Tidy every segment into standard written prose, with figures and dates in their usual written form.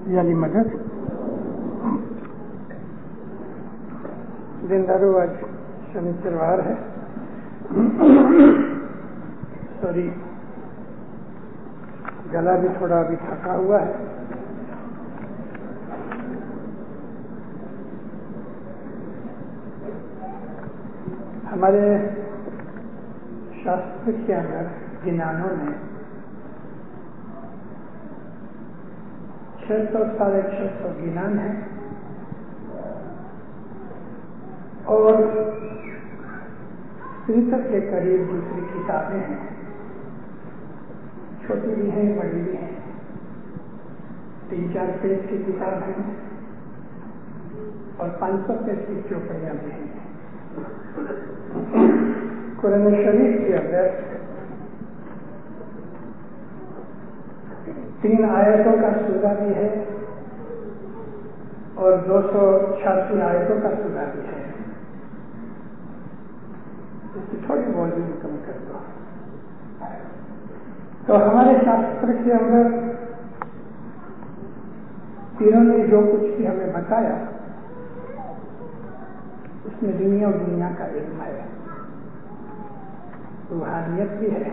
یعنی مدد دیندارو آج شنیچروار ہے. سوری گلا بھی تھوڑا ابھی تھکا ہوا ہے. ہمارے شاستر کے اندر جنانوں میں 600-650 گنان ہیں اور تریسٹھ کے قریب دوسری کتابیں ہیں. چھوٹی بھی ہیں بڑی بھی ہیں. 3-4 پیج کی کتاب ہیں اور 500 پیج کی چوپڑیاں بھی ہیں. قرآن شریف کے اندر 3 آیتوں کا سورہ بھی ہے اور 286 آیتوں کا سورہ بھی ہے. اس کی تھوڑی والیوم کم کر دو. تو ہمارے شاستر کے اندر تینوں نے جو کچھ بھی ہمیں بتایا اس میں دنیا اور دنیا کا علم ہے, روحانیت بھی ہے,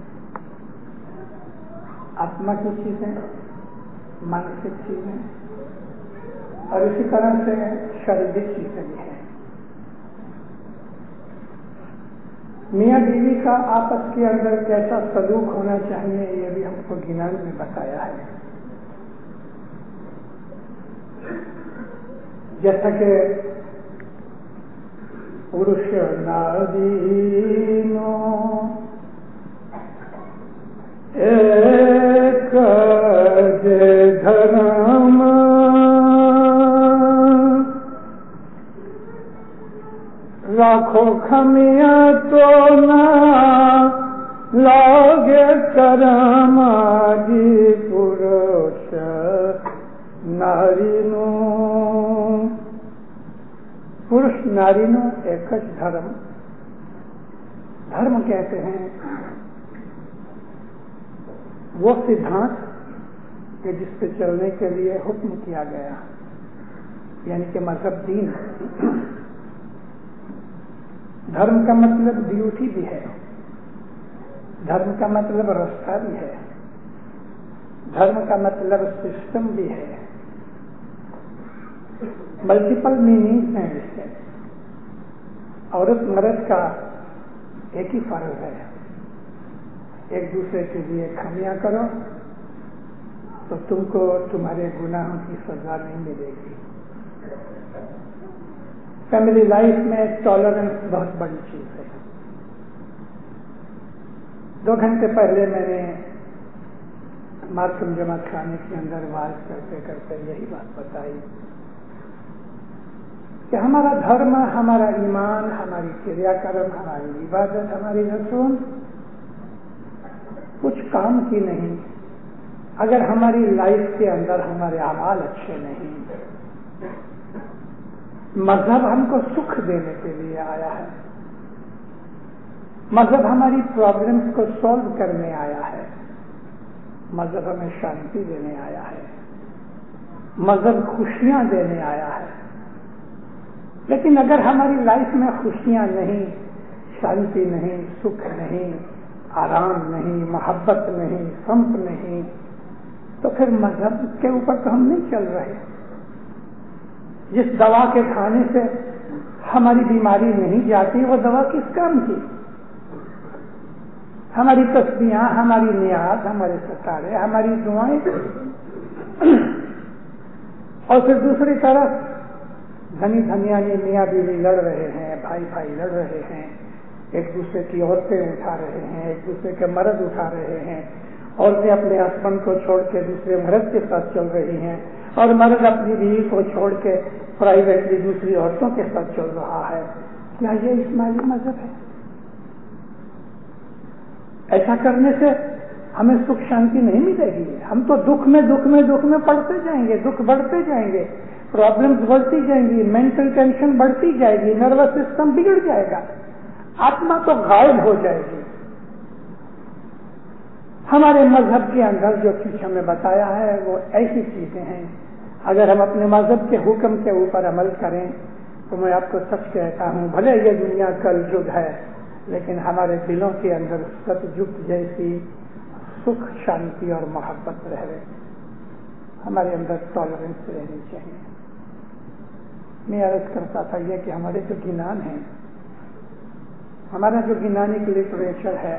آتما کی چیزیں, مانسک چیزیں اور اسی طرح سے شاریرک چیزیں بھی ہیں. میاں بیوی کا آپس کے اندر کیسا سلوک ہونا چاہیے یہ بھی ہم کو گنان میں بتایا ہے. جیسا کہ پروش نارینو ایک دھرم راکھو کھمیاں تو نہ لاگے کرم آدی پروش نارینو. پروش نارینو ایک دھرم. دھرم کہتے ہیں وہ سدھانت کہ جس پہ چلنے کے لیے حکم کیا گیا, یعنی کہ مذہب دین. دھرم کا مطلب ڈیوٹی بھی ہے, دھرم کا مطلب رستہ بھی ہے, دھرم کا مطلب سسٹم بھی ہے. ملٹیپل میننگز ہیں اس سے. عورت مرد کا ایک ہی فرض ہے, ایک دوسرے کے لیے خمیاں کرو تو تم کو تمہارے گناہوں کی سزا نہیں ملے گی. فیملی لائف میں ٹالرنس بہت بڑی چیز ہے. 2 گھنٹے پہلے میں نے مارکم جماعت خانے کے اندر واز کرتے کرتے یہی بات بتائی کہ ہمارا دھرم, ہمارا ایمان, ہماری کریا کرم, ہماری عبادت, ہماری رسوم کچھ کام کی نہیں اگر ہماری لائف کے اندر ہمارے اعمال اچھے نہیں. مذہب ہم کو سکھ دینے کے لیے آیا ہے, مذہب ہماری پرابلمس کو سولو کرنے آیا ہے, مذہب ہمیں شانتی دینے آیا ہے, مذہب خوشیاں دینے آیا ہے. لیکن اگر ہماری لائف میں خوشیاں نہیں, شانتی نہیں, سکھ نہیں, آرام نہیں, محبت نہیں, سمت نہیں, تو پھر مذہب کے اوپر تو ہم نہیں چل رہے. جس دوا کے کھانے سے ہماری بیماری نہیں جاتی وہ دوا کس کام کی؟ ہماری تسبیحاں, ہماری نیاز, ہمارے ستارے, ہماری دعائیں. اور پھر دوسری طرف دھنی دھنیانی میاں بیوی لڑ رہے ہیں, بھائی بھائی لڑ رہے ہیں, ایک دوسرے کی عورتیں اٹھا رہے ہیں, ایک دوسرے کے مرد اٹھا رہے ہیں, عورتیں اپنے ہسبینڈ کو چھوڑ کے دوسرے مرد کے ساتھ چل رہی ہیں اور مرد اپنی بیوی کو چھوڑ کے پرائیویٹلی دوسری عورتوں کے ساتھ چل رہا ہے. کیا یہ اسماعیلی مذہب ہے؟ ایسا کرنے سے ہمیں سکھ شانتی نہیں ملے گی. ہم تو دکھ میں پڑتے جائیں گے, دکھ بڑھتے جائیں گے, پرابلمز بڑھتی جائیں گی, مینٹل ٹینشن بڑھتی جائے گی, نروس سسٹم بگڑ جائے گا, آتما تو غائب ہو جائے گی. ہمارے مذہب کے اندر جو کچھ ہمیں بتایا ہے وہ ایسی چیزیں ہیں، اگر ہم اپنے مذہب کے حکم کے اوپر عمل کریں تو میں آپ کو سچ کہتا ہوں، بھلے یہ دنیا کل یگ ہے لیکن ہمارے دلوں کے اندر ست یگ جیسی سکھ، شانتی اور محبت رہے، ہمارے اندر ٹالرنس رہنی چاہیے۔ میں عرض کرتا تھا یہ کہ ہمارے جو گنان ہیں، ہمارا جو گنانک لٹریچر ہے،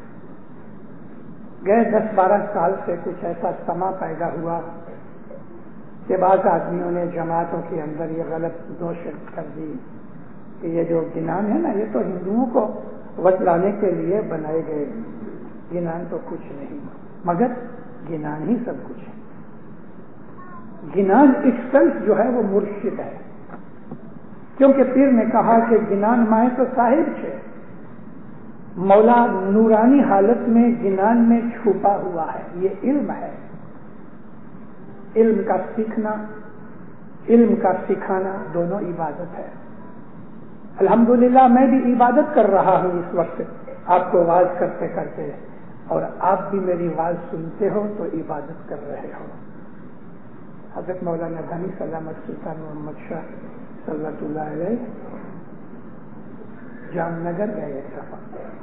گئے 10-12 سال سے کچھ ایسا سما پیدا ہوا کہ بعض آدمیوں نے جماعتوں کے اندر یہ غلط دوشت کر دی کہ یہ جو گنان ہے نا، یہ تو ہندوؤں کو وٹلانے کے لیے بنائے گئے، گنان تو کچھ نہیں، مگر گنان ہی سب کچھ ہے۔ گنان اٹسیلف جو ہے وہ مرشد ہے، کیونکہ پیر نے کہا کہ گنان مائیں تو صاحب ہے، مولا نورانی حالت میں گنان میں چھپا ہوا ہے، یہ علم ہے۔ علم کا سیکھنا، علم کا سکھانا دونوں عبادت ہے۔ الحمدللہ میں بھی عبادت کر رہا ہوں اس وقت آپ کو واز کرتے کرتے، اور آپ بھی میری واز سنتے ہو تو عبادت کر رہے ہو۔ حضرت مولانا غنی سلامت سلطان محمد شاہ صلی اللہ علیہ جام نگر گئے ایک دفعہ،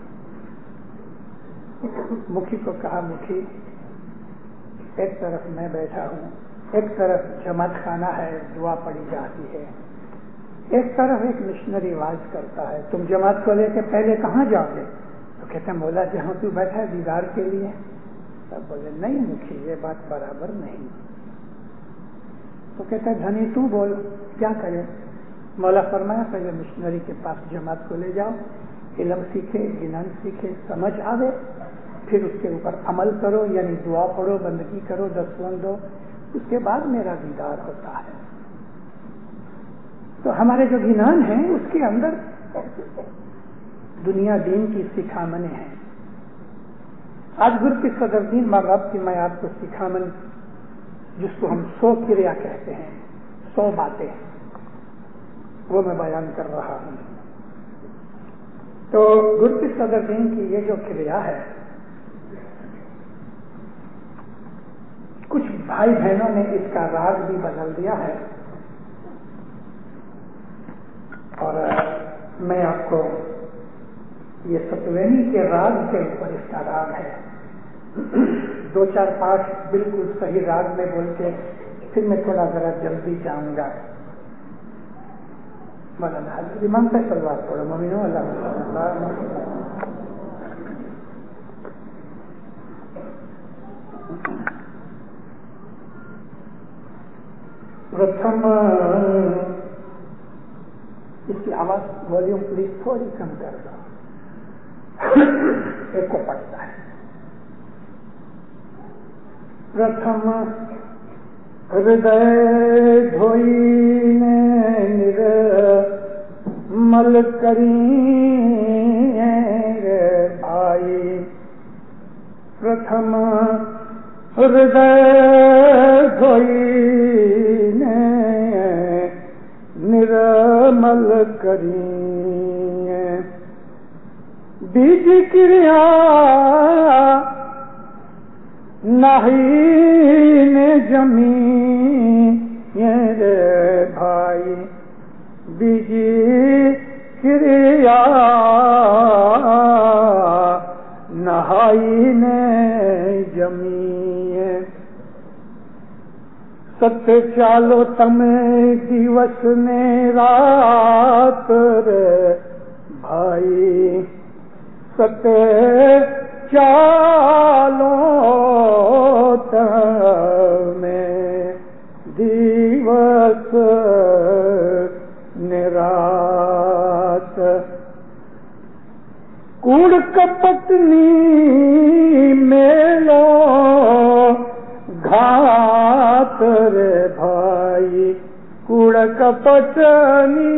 مکھی کو کہا مکھی ایک طرف میں بیٹھا ہوں، ایک طرف جماعت خانہ ہے، دعا پڑھی جاتی ہے، ایک طرف ایک مشنری واز کرتا ہے، تم جماعت کو لے کے پہلے کہاں جاؤ گے؟ تو کہتے ہیں مولا جہاں تو بیٹھا ہے دیدار کے لیے۔ تب بولے نہیں مکھی یہ بات برابر نہیں۔ تو کہتا ہے دھنی تو بول کیا کرے؟ مولا فرمایا پہلے مشنری کے پاس جماعت کو لے جاؤ، علم سیکھے، گنان سیکھے، سمجھ آوے، پھر اس کے اوپر عمل کرو، یعنی دعا پڑھو، بندگی کرو، دسوند دو، اس کے بعد میرا دیدار ہوتا ہے۔ تو ہمارے جو گنان ہیں اس کے اندر دنیا دین کی سکھامنیں ہیں۔ آج گرو کی صدر دین مغرب کی میں آپ کو سکھامن، جس کو ہم 100 کریا کہتے ہیں، 100 باتیں، وہ میں بیان کر رہا ہوں۔ تو گرو کی صدر دین کی یہ جو کریا ہے، کچھ بھائی بہنوں نے اس کا راگ بھی بدل دیا ہے، اور میں آپ کو یہ ستوینی کے راگ کے اوپر اس کا راگ ہے، 2-4 پاٹ بالکل صحیح راگ میں بول کے پھر میں تھوڑا ذرا جلدی جاؤں گا۔ مولانا حضرت امام سے سلوات پڑھو، مومنو اللہ پرتھم، اس کی آواز والیوم پلیز تھوڑی کم کر دو، ایک کو پڑتا ہے۔ پرتھم ہردے دھوئی نرمل کری آئی، پرتھم ہردے دھوئی نرمل کری، بیج کریا نہیں نے جمی رے بھائی، بیج کریا نہائی نے جمی، ست چالو تمہیں دیوس نے رات رے بھائی، ست چالو تمہیں دیوس نے رات، کوڑ کپٹنی میلو گھات رے بھائی، کوڑ کپٹنی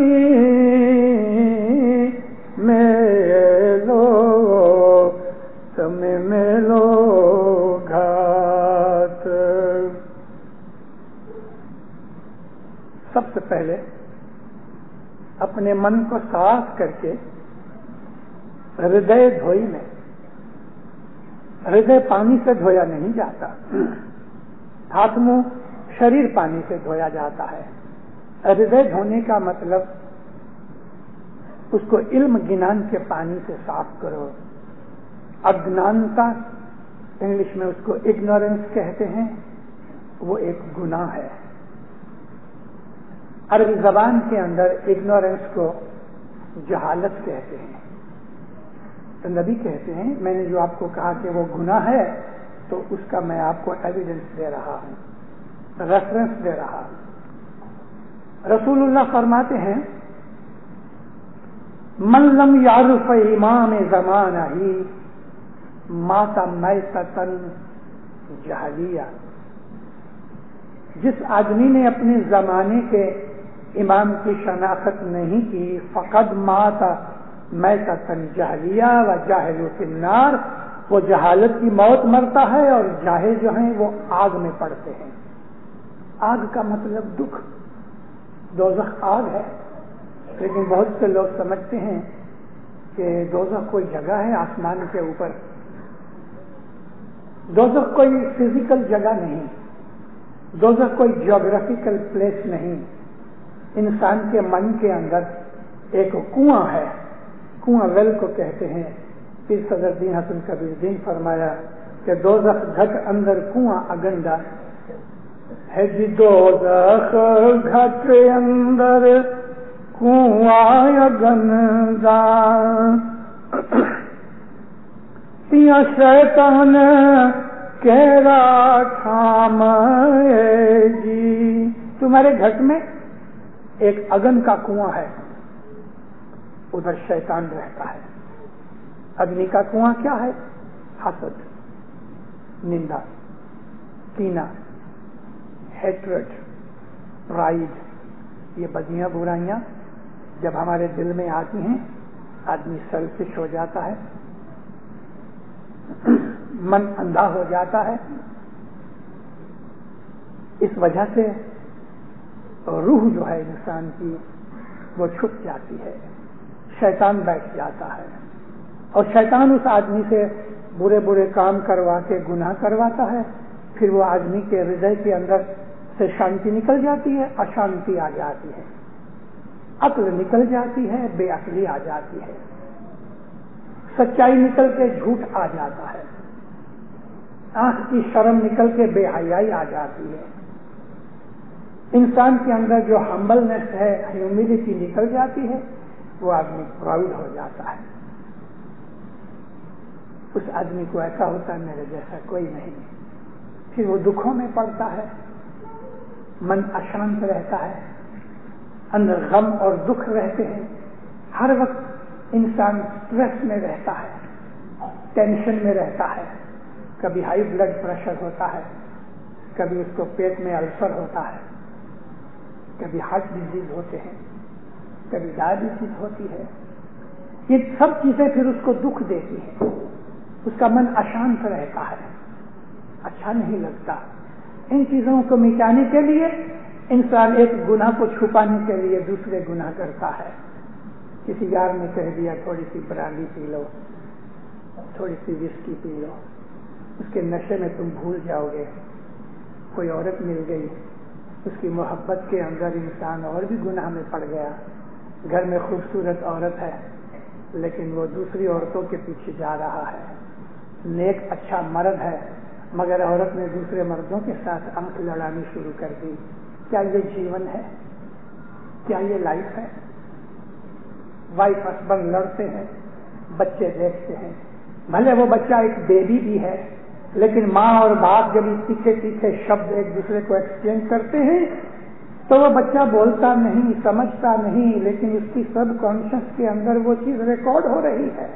میلو تمہیں میلو گھات۔ سب سے پہلے اپنے من کو صاف کر کے ہردے دھوئی میں، ہردے پانی سے دھویا نہیں جاتا، ہاتھ منہ شریر پانی سے دھویا جاتا ہے۔ ہردے دھونے کا مطلب اس کو علم گنان کے پانی سے صاف کرو۔ اجنانتا انگلش میں اس کو اگنورینس کہتے ہیں، وہ ایک گناہ ہے۔ عربی زبان کے اندر اگنورینس کو جہالت کہتے ہیں۔ تو نبی کہتے ہیں میں نے جو آپ کو کہا کہ وہ گناہ ہے تو اس کا میں آپ کو ایویڈنس دے رہا ہوں، ریفرنس دے رہا ہوں۔ رسول اللہ فرماتے ہیں من لم یعرف امام زمانہ ہی مات میتۃ جہلیہ، جس آدمی نے اپنے زمانے کے امام کی شناخت نہیں کی فقد مات میتۃ جہلیہ و جاہل فی النار، وہ جہالت کی موت مرتا ہے اور جاہل جو ہیں وہ آگ میں پڑتے ہیں۔ آگ کا مطلب دکھ، دوزخ آگ ہے، لیکن بہت سے لوگ سمجھتے ہیں کہ دوزخ کوئی جگہ ہے آسمان کے اوپر۔ دوزخ کوئی فزیکل جگہ نہیں، دوزخ کوئی جیوگرافیکل پلیس نہیں، انسان کے من کے اندر ایک کنواں ہے، کنواں ویل کو کہتے ہیں۔ پیر صدر الدین حسن کبیر الدین فرمایا کہ دوزخ گھٹ اندر کنواں اگنڈا ہے جی، دوزخ گھٹ اندر کنواں اگنڈا، یا شیطان کہرا ٹھام جی، تمہارے گھٹ میں ایک اگن کا کنواں ہے، ادھر شیطان رہتا ہے۔ اگنی کا کنواں کیا ہے؟ حسد، نندا، کینہ، ہیٹرڈ، پرائیڈ، یہ بدیاں برائیاں جب ہمارے دل میں آتی ہیں آدمی سیلفش ہو جاتا ہے، من اندھا ہو جاتا ہے۔ اس وجہ سے روح جو ہے انسان کی وہ چھپ جاتی ہے، شیطان بیٹھ جاتا ہے، اور شیطان اس آدمی سے برے برے کام کروا کے گناہ کرواتا ہے، پھر وہ آدمی کے ہردے کے اندر سے شانتی نکل جاتی ہے، اشانتی آ جاتی ہے، عقل نکل جاتی ہے، بے عقلی آ جاتی ہے، سچائی نکل کے جھوٹ آ جاتا ہے، آنکھ کی شرم نکل کے بے حیائی آ جاتی ہے، انسان کے اندر جو ہمبلنس ہے، ہیوملٹی نکل جاتی ہے، وہ آدمی پراؤڈ ہو جاتا ہے۔ اس آدمی کو ایسا ہوتا ہے میرے جیسا کوئی نہیں، پھر وہ دکھوں میں پڑتا ہے، من اشانت رہتا ہے، اندر غم اور دکھ رہتے ہیں، ہر وقت انسان اسٹریس میں رہتا ہے، ٹینشن میں رہتا ہے، کبھی ہائی بلڈ پریشر ہوتا ہے، کبھی اس کو پیٹ میں السر ہوتا ہے، کبھی ہارٹ ڈیزیز ہوتے ہیں، کبھی ڈائبٹیز ہوتی ہے۔ یہ سب چیزیں پھر اس کو دکھ دیتی ہیں، اس کا من اشانت رہتا ہے، اچھا نہیں لگتا۔ ان چیزوں کو مٹانے کے لیے انسان ایک گناہ کو چھپانے کے لیے دوسرے گناہ کرتا ہے۔ کسی یار نے کہہ دیا تھوڑی سی برانڈی پی لو، تھوڑی سی وسکی پی لو، اس کے نشے میں تم بھول جاؤ گے۔ کوئی عورت مل گئی، اس کی محبت کے اندر انسان اور بھی گناہ میں پڑ گیا۔ گھر میں خوبصورت عورت ہے لیکن وہ دوسری عورتوں کے پیچھے جا رہا ہے، نیک اچھا مرد ہے مگر عورت نے دوسرے مردوں کے ساتھ آنکھ لڑانی شروع کر دی۔ کیا یہ جیون ہے؟ کیا یہ لائف ہے؟ وائف ہسبینڈ لڑتے ہیں، بچے دیکھتے ہیں، بھلے وہ بچہ ایک بیبی بھی ہے لیکن ماں اور باپ جب تیکھے تیکھے شبد ایک دوسرے کو ایکسچینج کرتے ہیں تو وہ بچہ بولتا نہیں، سمجھتا نہیں، لیکن اس کی سب کانشس کے اندر وہ چیز ریکارڈ ہو رہی ہے۔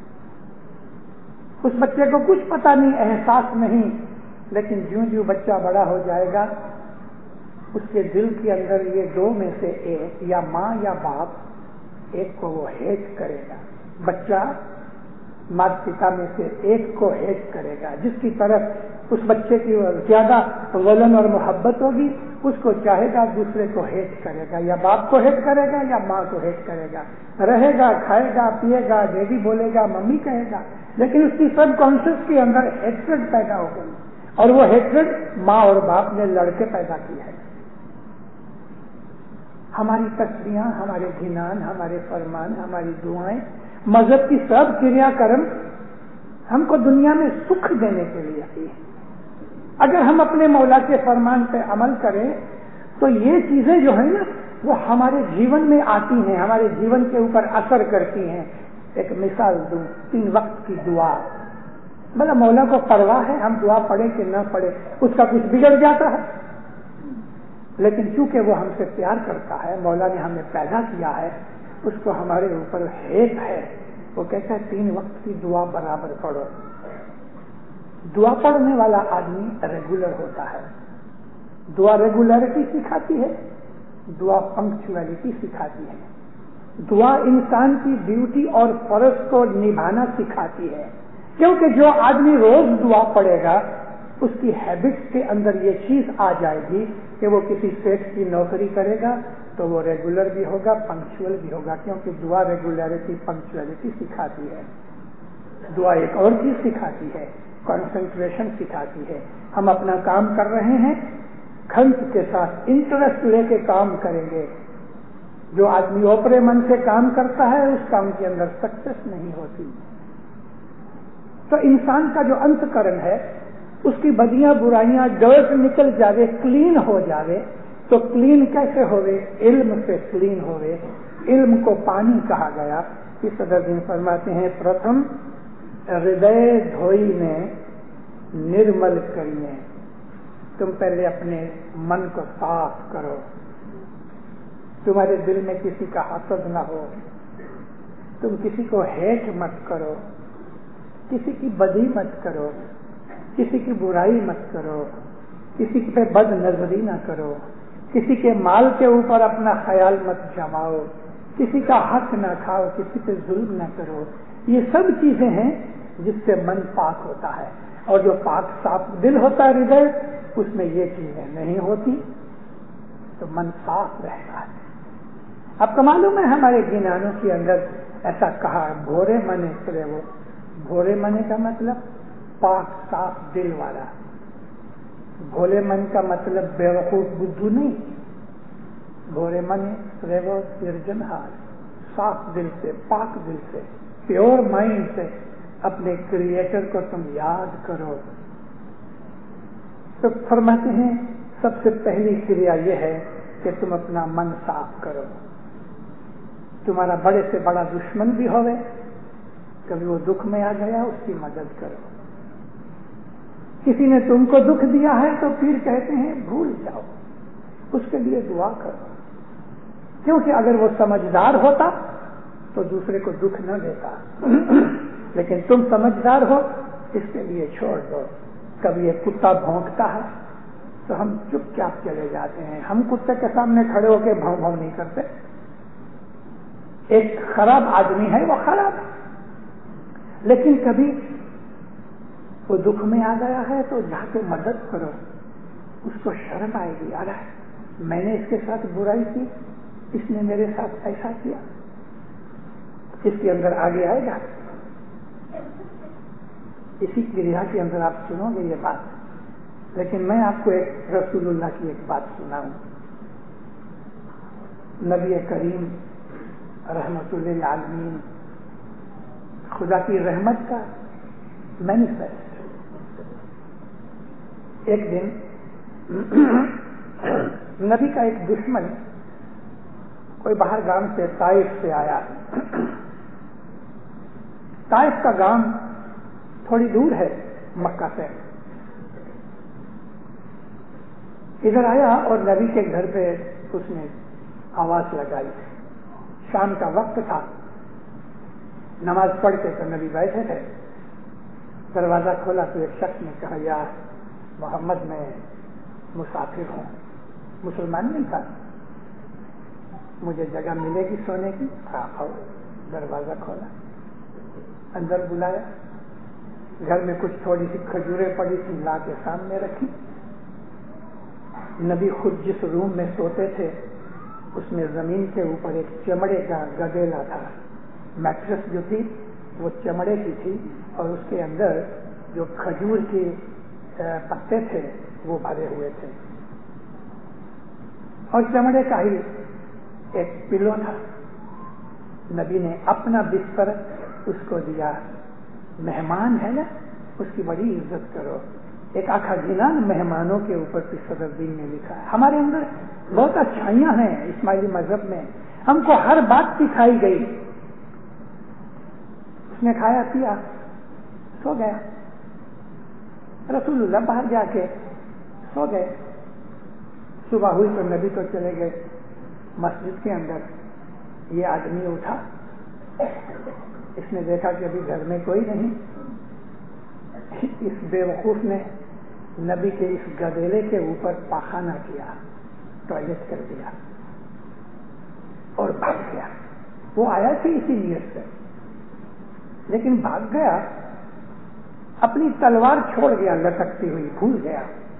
اس بچے کو کچھ پتہ نہیں، احساس نہیں، لیکن جوں جوں بچہ بڑا ہو جائے گا اس کے دل کے اندر یہ دو میں سے ایک، یا ماں یا باپ، ایک کو وہ ہیٹ کرے گا۔ بچہ माता पिता में से एक को हेट करेगा, जिसकी तरफ उस बच्चे की ज्यादा वलन और मोहब्बत होगी उसको चाहेगा, दूसरे को हेट करेगा, या बाप को हेट करेगा या माँ को हेट करेगा। रहेगा, खाएगा, पिएगा, डैडी बोलेगा, मम्मी कहेगा, लेकिन उसकी सब कॉन्शियस के अंदर हेट्रेड पैदा हो गई, और वो हेट्रेड माँ और बाप ने लड़के पैदा किया है। हमारी तस्बीहां, हमारे धिनान, हमारे फरमान, हमारी दुआएं, मजहब की सब क्रियाकर्म हमको दुनिया में सुख देने के लिए आई है। अगर हम अपने मौला के फरमान पे अमल करें तो ये चीजें जो है ना वो हमारे जीवन में आती हैं, हमारे जीवन के ऊपर असर करती हैं। एक मिसाल दूं, 3 वक्त की दुआ, मतलब मौला को परवाह है हम दुआ पढ़े कि न पढ़े, उसका कुछ बिगड़ जाता है, लेकिन चूंकि वो हमसे प्यार करता है, मौला ने हमें पैदा किया है, उसको हमारे ऊपर हेत है, वो कहता है 3 वक्त की दुआ बराबर पढ़ो। दुआ पढ़ने वाला आदमी रेगुलर होता है, दुआ रेगुलरिटी सिखाती है, दुआ पंक्चुअलिटी सिखाती है, दुआ इंसान की ड्यूटी और फर्ज को निभाना सिखाती है। क्योंकि जो आदमी रोज दुआ पढ़ेगा उसकी हैबिट्स के अंदर ये चीज आ जाएगी कि वो किसी सेठ की नौकरी करेगा तो वो रेगुलर भी होगा, पंक्चुअल भी होगा, क्योंकि दुआ रेगुलरिटी पंक्चुअलिटी सिखाती है। दुआ एक और चीज सिखाती है, कंसंट्रेशन सिखाती है। हम अपना काम कर रहे हैं, खंत के साथ इंटरेस्ट लेके काम करेंगे। जो आदमी ओपरे मन से काम करता है उस काम के अंदर सक्सेस नहीं होती। तो इंसान का जो अंतकरण है उसकी बदियां बुराइयां डर्ट निकल जावे, क्लीन हो जावे। तो क्लीन कैसे होवे? इल्म से क्लीन होवे। इल्म को पानी कहा गया। इस सदर फरमाते हैं, प्रथम हृदय धोई ने निर्मल करिए। तुम पहले अपने मन को साफ करो, तुम्हारे दिल में किसी का हसद न हो, तुम किसी को हेट मत करो, किसी की बदी मत करो, किसी की बुराई मत करो, किसी पे बद नजरी न करो, किसी के माल के ऊपर अपना ख्याल मत जमाओ, किसी का हक न खाओ, किसी पे जुल्म न करो। ये सब चीजें हैं जिससे मन पाक होता है, और जो पाक साफ दिल होता है हृदय, उसमें ये चीजें नहीं होती तो मन साफ रहता है। आपको मालूम है हमारे गिनानों के अंदर ऐसा कहा, भोरे मने प्रेवो। भोरे मने का मतलब पाक साफ दिल वाला, भोले मन का मतलब बेवकूफ बुद्धू नहीं। भोरे मने प्रेवो सृजनहार, साफ दिल से, पाक दिल से, प्योर माइंड से अपने क्रिएटर को तुम याद करो। तो फरमाते हैं सबसे पहली क्रिया यह है कि तुम अपना मन साफ करो। तुम्हारा बड़े से बड़ा दुश्मन भी होवे, कभी वो दुख में आ गया, उसकी मदद करो। किसी ने तुमको दुख दिया है तो फिर कहते हैं भूल जाओ, उसके लिए दुआ करो, क्योंकि अगर वो समझदार होता तो दूसरे को दुख न देता। लेकिन तुम समझदार हो, इसके लिए छोड़ दो। कभी एक कुत्ता भौंकता है तो हम चुपचाप चले जाते हैं, हम कुत्ते के सामने खड़े होकर भाव भाव नहीं करते। एक खराब आदमी है, वो खराब है, लेकिन कभी वो दुख में आ गया है तो जाके मदद करो। उसको शर्म आएगी, अरे मैंने इसके साथ बुराई की, इसने मेरे साथ ऐसा किया, इसके अंदर आगे आएगा। इसी क्रिया के अंदर आप सुनोगे ये बात। लेकिन मैं आपको एक रसूलुल्लाह की एक बात सुनाऊं। नबी करीम रहमतुल्लिल आलमीन, खुदा की रहमत का मैनिफेस्ट। एक दिन नबी का एक दुश्मन कोई बाहर गांव से, ताइफ से आया। ताइफ का गांव थोड़ी दूर है मक्का से। इधर आया और नबी के घर पे उसने आवाज लगाई। शाम का वक्त था, नमाज पढ़ के तो नबी बैठे थे। दरवाजा खोला तो एक शख्स ने कहा, यार मोहम्मद मैं मुसाफिर हूँ, मुसलमान नहीं था, मुझे जगह मिलेगी सोने की? हाँ, आओ। दरवाजा खोला, اندر بلایا. گھر میں کچھ تھوڑی سی کھجوریں پڑی تھی، لا کے سامنے رکھی. نبی خود جس روم میں سوتے تھے اس میں زمین کے اوپر ایک چمڑے کا گدیلا تھا. میٹرس جو تھی وہ چمڑے کی تھی اور اس کے اندر جو کھجور کے پتے تھے وہ بھرے ہوئے تھے اور چمڑے کا ہی ایک پلو تھا. نبی نے اپنا بستر اس کو دیا. مہمان ہے نا، اس کی بڑی عزت کرو. ایک آخا جنان مہمانوں کے اوپر بھی صدر دین نے لکھا ہے. ہمارے اندر بہت اچھائیاں ہیں اسماعیلی مذہب میں، ہم کو ہر بات سکھائی گئی. اس نے کھایا پیا سو گیا. رسول اللہ باہر جا کے سو گئے. صبح ہوئی تو نبی تو چلے گئے مسجد کے اندر. یہ آدمی اٹھا، اس نے دیکھا کہ ابھی گھر میں کوئی نہیں. اس بے وقوف نے نبی کے اس گدیلے کے اوپر پاخانہ کیا، ٹوائلٹ کر دیا اور بھاگ گیا. وہ آیا تھی اسی نیت سے لیکن بھاگ گیا. اپنی تلوار چھوڑ گیا لٹکتی ہوئی، بھول گیا.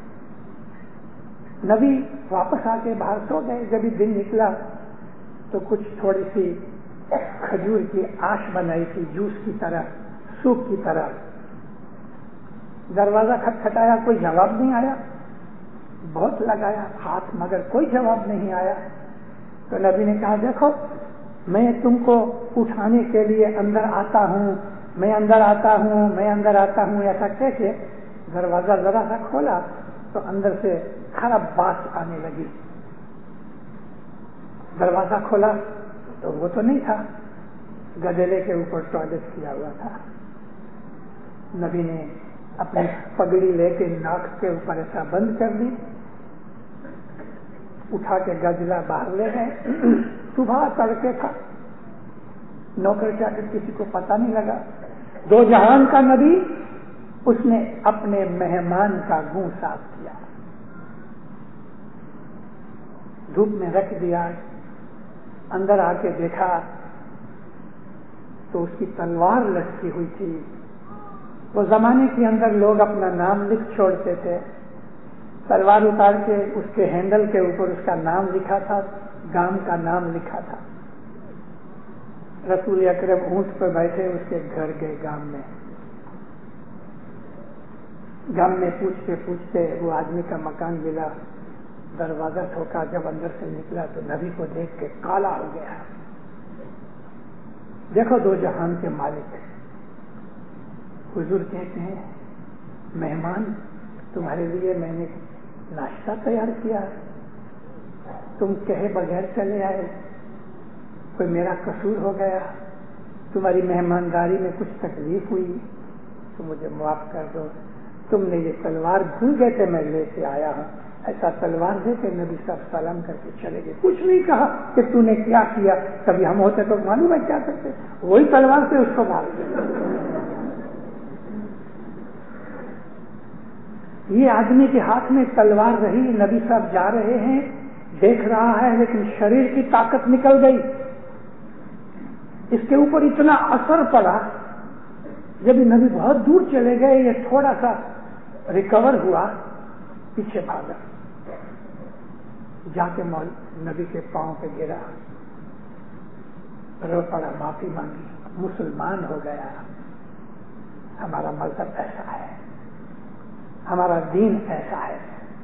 نبی واپس آ کے باہر سو گئے. جب دن نکلا تو کچھ تھوڑی سی کھجور کی آش بنائی تھی، جوس کی طرح، سوپ کی طرح. دروازہ کھٹکھٹایا، کوئی جواب نہیں آیا. بہت لگایا ہاتھ مگر کوئی جواب نہیں آیا. تو نبی نے کہا دیکھو میں تم کو اٹھانے کے لیے اندر آتا ہوں، میں اندر آتا ہوں، میں اندر آتا ہوں. ایسا کہہ کے دروازہ ذرا سا کھولا تو اندر سے خراب بات آنے لگی. دروازہ کھولا تو وہ تو نہیں تھا، گدیلے کے اوپر ٹوائلٹ کیا ہوا تھا. نبی نے اپنی پگڑی لے کے ناک کے اوپر ایسا بند کر دی، اٹھا کے گدلا باہر لے گئے. صبح تڑکے تھا، نوکر چاکر کسی کو پتہ نہیں لگا. دو جہان کا نبی، اس نے اپنے مہمان کا منہ صاف کیا، دھوپ میں رکھ دیا. اندر آ کے دیکھا تو اس کی تلوار لٹکی ہوئی تھی. وہ زمانے کے اندر لوگ اپنا نام لکھ چھوڑتے تھے. تلوار اتار کے اس کے ہینڈل کے اوپر اس کا نام لکھا تھا، گام کا نام لکھا تھا. رسول اکرم اونٹ پر بیٹھے اس کے گھر گئے گام میں. گام میں پوچھتے پوچھتے وہ آدمی کا مکان ملا. دروازہ ٹھوکا. جب اندر سے نکلا تو نبی کو دیکھ کے کالا ہو گیا. دیکھو دو جہان کے مالک. حضور کہتے ہیں مہمان تمہارے لیے میں نے ناشتہ تیار کیا، تم کہے بغیر چلے آئے. کوئی میرا قصور ہو گیا، تمہاری مہمانداری میں کچھ تکلیف ہوئی تو مجھے معاف کر دو. تم نے یہ تلوار بھول گئے تھے، میں لے کے آیا ہوں. ایسا تلوار دے کے نبی صاحب سلام کر کے چلے گئے. کچھ نہیں کہا کہ تو نے کیا کیا. کبھی ہم ہوتے تو معلوم ہے کیا کرتے، وہی تلوار سے اس کو مار دیں. یہ آدمی کے ہاتھ میں تلوار رہی. نبی صاحب جا رہے ہیں، دیکھ رہا ہے لیکن شریر کی طاقت نکل گئی. اس کے اوپر اتنا اثر پڑا. جب نبی بہت دور چلے گئے، یہ تھوڑا سا ریکور ہوا، پیچھے بھاگا. جا کے نبی کے پاؤں پہ گرا، رو پڑا، معافی مانگی. مسلمان ہو گیا. ہمارا مذہب ایسا ہے، ہمارا دین ایسا ہے.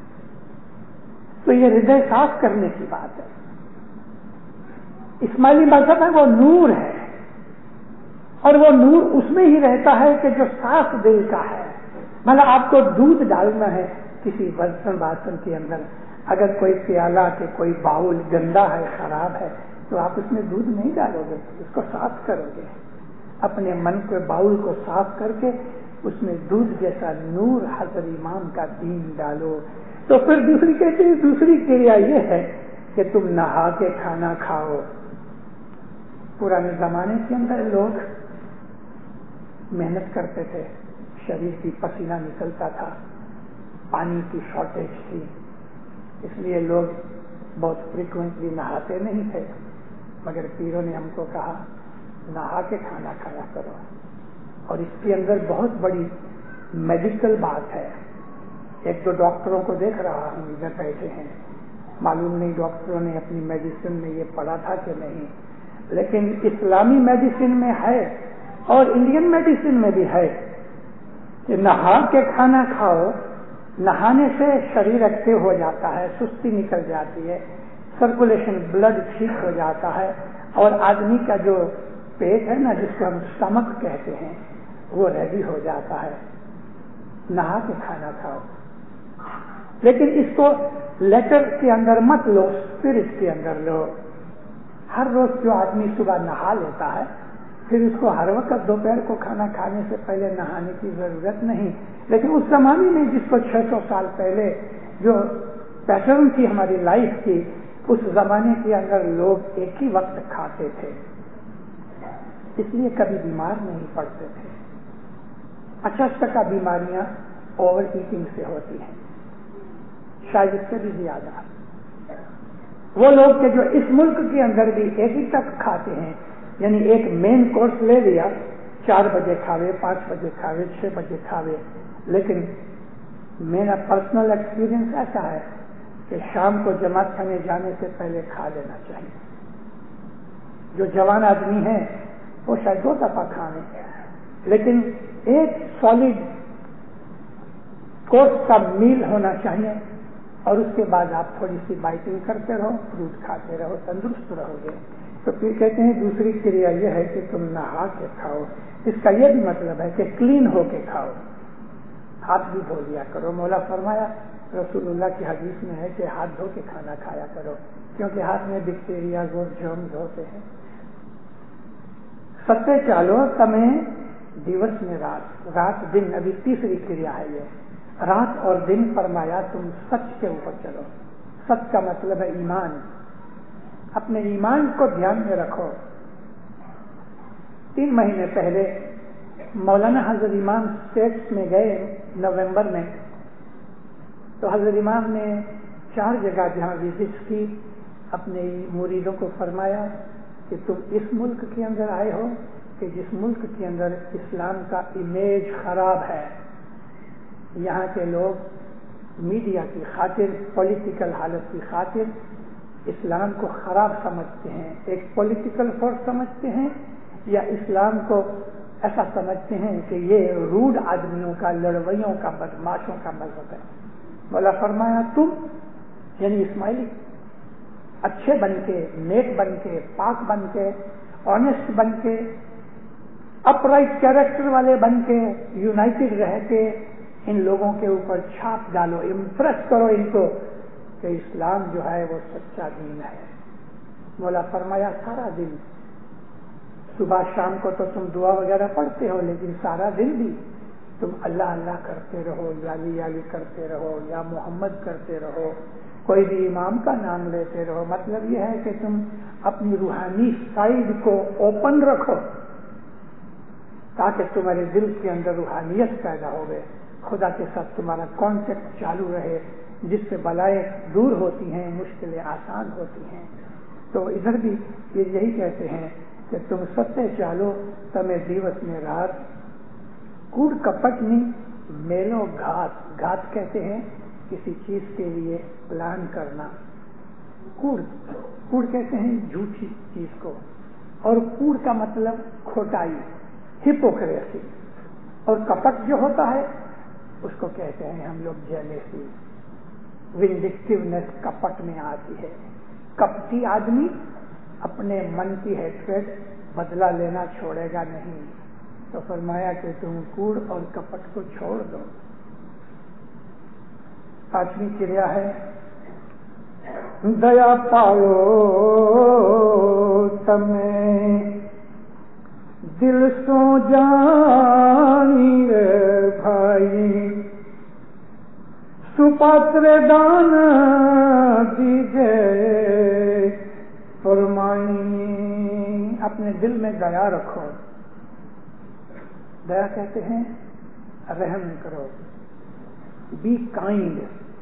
تو یہ ہردے صاف کرنے کی بات ہے. اسماعیلی مذہب ہے وہ نور ہے، اور وہ نور اس میں ہی رہتا ہے کہ جو صاف دل کا ہے. مطلب آپ کو دودھ ڈالنا ہے کسی برتن باسن کے اندر، اگر کوئی پیالہ کہ کوئی باؤل گندا ہے، خراب ہے، تو آپ اس میں دودھ نہیں ڈالو گے، اس کو صاف کرو گے. اپنے من کے باؤل کو صاف کر کے اس میں دودھ جیسا نور حضرت امام کا دین ڈالو. تو پھر دوسری کہتے ہیں دوسری کریا یہ ہے کہ تم نہا کے کھانا کھاؤ. پرانے زمانے کے اندر لوگ محنت کرتے تھے، شریر کی پسینہ نکلتا تھا، پانی کی شارٹیج تھی، اس لیے لوگ بہت فریکوینٹلی نہاتے نہیں تھے. مگر پیروں نے ہم کو کہا نہا کے کھانا کھایا کرو. اور اس کے اندر بہت بڑی میڈیکل بات ہے. ایک دو ڈاکٹروں کو دیکھ رہا ہوں ادھر بیٹھے ہیں, معلوم نہیں ڈاکٹروں نے اپنی میڈیسن میں یہ پڑھا تھا کہ نہیں, لیکن اسلامی میڈیسن میں ہے اور انڈین میڈیسن میں بھی ہے کہ نہا کے کھانا کھاؤ. نہانے سے شریر ایکٹیو ہو جاتا ہے, سستی نکل جاتی ہے, سرکولیشن بلڈ ٹھیک ہو جاتا ہے, اور آدمی کا جو پیٹ ہے نا, جس کو ہم اسٹمک کہتے ہیں, وہ ریڈی ہو جاتا ہے. نہا کے کھانا کھاؤ. لیکن اس کو لیٹر کے اندر مت لو, اسپرٹ کے اندر لو. ہر روز جو آدمی صبح نہا لیتا ہے, پھر اس کو ہر وقت دوپہر کو کھانا کھانے سے پہلے نہانے کی ضرورت نہیں. لیکن اس زمانے میں جس کو 600 سال پہلے جو پیٹرن تھی ہماری لائف کی, اس زمانے کے اندر لوگ ایک ہی وقت کھاتے تھے, اس لیے کبھی بیمار نہیں پڑتے تھے. 50% بیماریاں اوور ایٹنگ سے ہوتی ہیں, شاید اس سے بھی زیادہ. وہ لوگ کہ جو اس ملک کے اندر بھی ایک ہی تک کھاتے ہیں, یعنی ایک مین کورس لے لیا, 4 بجے کھاوے, 5 بجے کھاوے, 6 بجے کھاوے. لیکن میرا پرسنل ایکسپیرینس ایسا ہے کہ شام کو جماعت خانے جانے سے پہلے کھا لینا چاہیے. جو جوان آدمی ہیں وہ شاید 2 دفعہ کھانے, لیکن ایک سالڈ کورس کا میل ہونا چاہیے, اور اس کے بعد آپ تھوڑی سی بائٹنگ کرتے رہو, فروٹ کھاتے رہو, تندرست رہو گے. تو پھر کہتے ہیں دوسری کریا یہ ہے کہ تم نہا کے کھاؤ. اس کا یہ بھی مطلب ہے کہ کلین ہو کے کھاؤ, ہاتھ بھی دھو لیا کرو. مولا فرمایا رسول اللہ کی حدیث میں ہے کہ ہاتھ دھو کے کھانا کھایا کرو, کیونکہ ہاتھ میں بیکٹیریا اور جرمز ہوتے ہیں. ستے چالو تمہیں دیوس میں رات دن, ابھی تیسری کریا ہے یہ, رات اور دن فرمایا تم سچ کے اوپر چلو. سچ کا مطلب ہے ایمان. اپنے ایمان کو دھیان میں رکھو. 3 مہینے پہلے مولانا حضرت امام اسٹیٹس میں گئے نومبر میں, تو حضرت امام نے 4 جگہ جہاں وزٹ کی, اپنے مریدوں کو فرمایا کہ تم اس ملک کے اندر آئے ہو کہ جس ملک کے اندر اسلام کا امیج خراب ہے. یہاں کے لوگ میڈیا کی خاطر, پولیٹیکل حالت کی خاطر اسلام کو خراب سمجھتے ہیں, ایک پولیٹیکل فورس سمجھتے ہیں, یا اسلام کو ایسا سمجھتے ہیں کہ یہ روڈ آدمیوں کا, لڑویوں کا, بدماشوں کا مذہب ہے. مولا فرمایا تم یعنی اسماعیلی اچھے بن کے, نیک بن کے, پاک بن کے, آنےسٹ بن کے, اپ رائٹ کیریکٹر والے بن کے, یونائٹڈ رہ کے ان لوگوں کے اوپر چھاپ ڈالو, امپریس کرو ان کو کہ اسلام جو ہے وہ سچا دین ہے. مولا فرمایا سارا دن, صبح شام کو تو تم دعا وغیرہ پڑھتے ہو, لیکن سارا دن بھی تم اللہ اللہ کرتے رہو, یا علی کرتے رہو, یا محمد کرتے رہو, کوئی بھی امام کا نام لیتے رہو. مطلب یہ ہے کہ تم اپنی روحانی سائیڈ کو اوپن رکھو تاکہ تمہارے دل کے اندر روحانیت پیدا ہوگی, خدا کے ساتھ تمہارا کانٹیکٹ چالو رہے, جس سے بلائیں دور ہوتی ہیں, مشکلیں آسان ہوتی ہیں. تو ادھر بھی یہ یہی کہتے ہیں کہ تم ستے چالو تمہیں دیوس میں رات, کوڑ کپٹنی میلو گھات. گھات کہتے ہیں کسی چیز کے لیے پلان کرنا. کوڑ کہتے ہیں جھوٹی چیز کو, اور کوڑ کا مطلب کھوٹائی, ہپوکریسی. اور کپٹ جو ہوتا ہے اس کو کہتے ہیں ہم لوگ جیلیسی, وینڈکٹیونیس کپٹ میں آتی ہے. کپٹی آدمی اپنے من کی ہیٹریڈ بدلہ لینا چھوڑے گا نہیں. تو فرمایا کہ تم کوڑ اور کپٹ کو چھوڑ دو. 5ویں کریا ہے دیا پالو تمہیں دل سو جانی رے بھائی, سپاتر دان دیجے فرمائی. اپنے دل میں دیا رکھو. دیا کہتے ہیں رحم کرو, بی کائنڈ.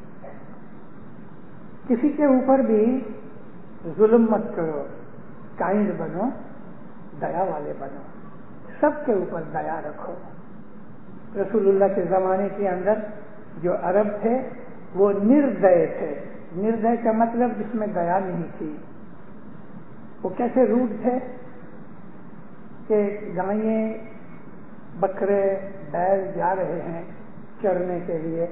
کسی کے اوپر بھی ظلم مت کرو, کائنڈ بنو, دیا والے بنو. سب کے اوپر دیا رکھو. رسول اللہ کے زمانے کے اندر جو عرب تھے وہ نردے تھے. نردے کا مطلب جس میں دیا نہیں تھی. وہ کیسے روڈ تھے کہ گائیں بکرے بیل جا رہے ہیں چرنے کے لیے,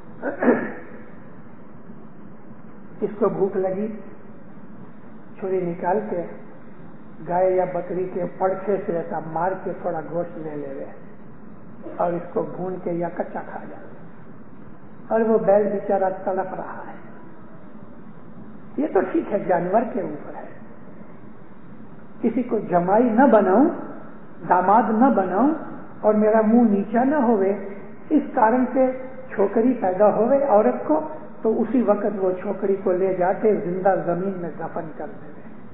اس کو بھوک لگی, چھری نکال کے گائے یا بکری کے پڑکھے سے ایسا مار کے تھوڑا گوشت لے لے اور اس کو بھون کے یا کچا کھا جائے, اور وہ بیل بیچارہ تڑپ رہا ہے. یہ تو ٹھیک ہے, جانور کے اوپر ہے. کسی کو جمائی نہ بناؤں, داماد نہ بناؤں اور میرا منہ نیچا نہ ہوئے, اس کارن سے چھوکری پیدا ہوئے عورت کو, تو اسی وقت وہ چھوکری کو لے جاتے زندہ زمین میں دفن کر دیتے.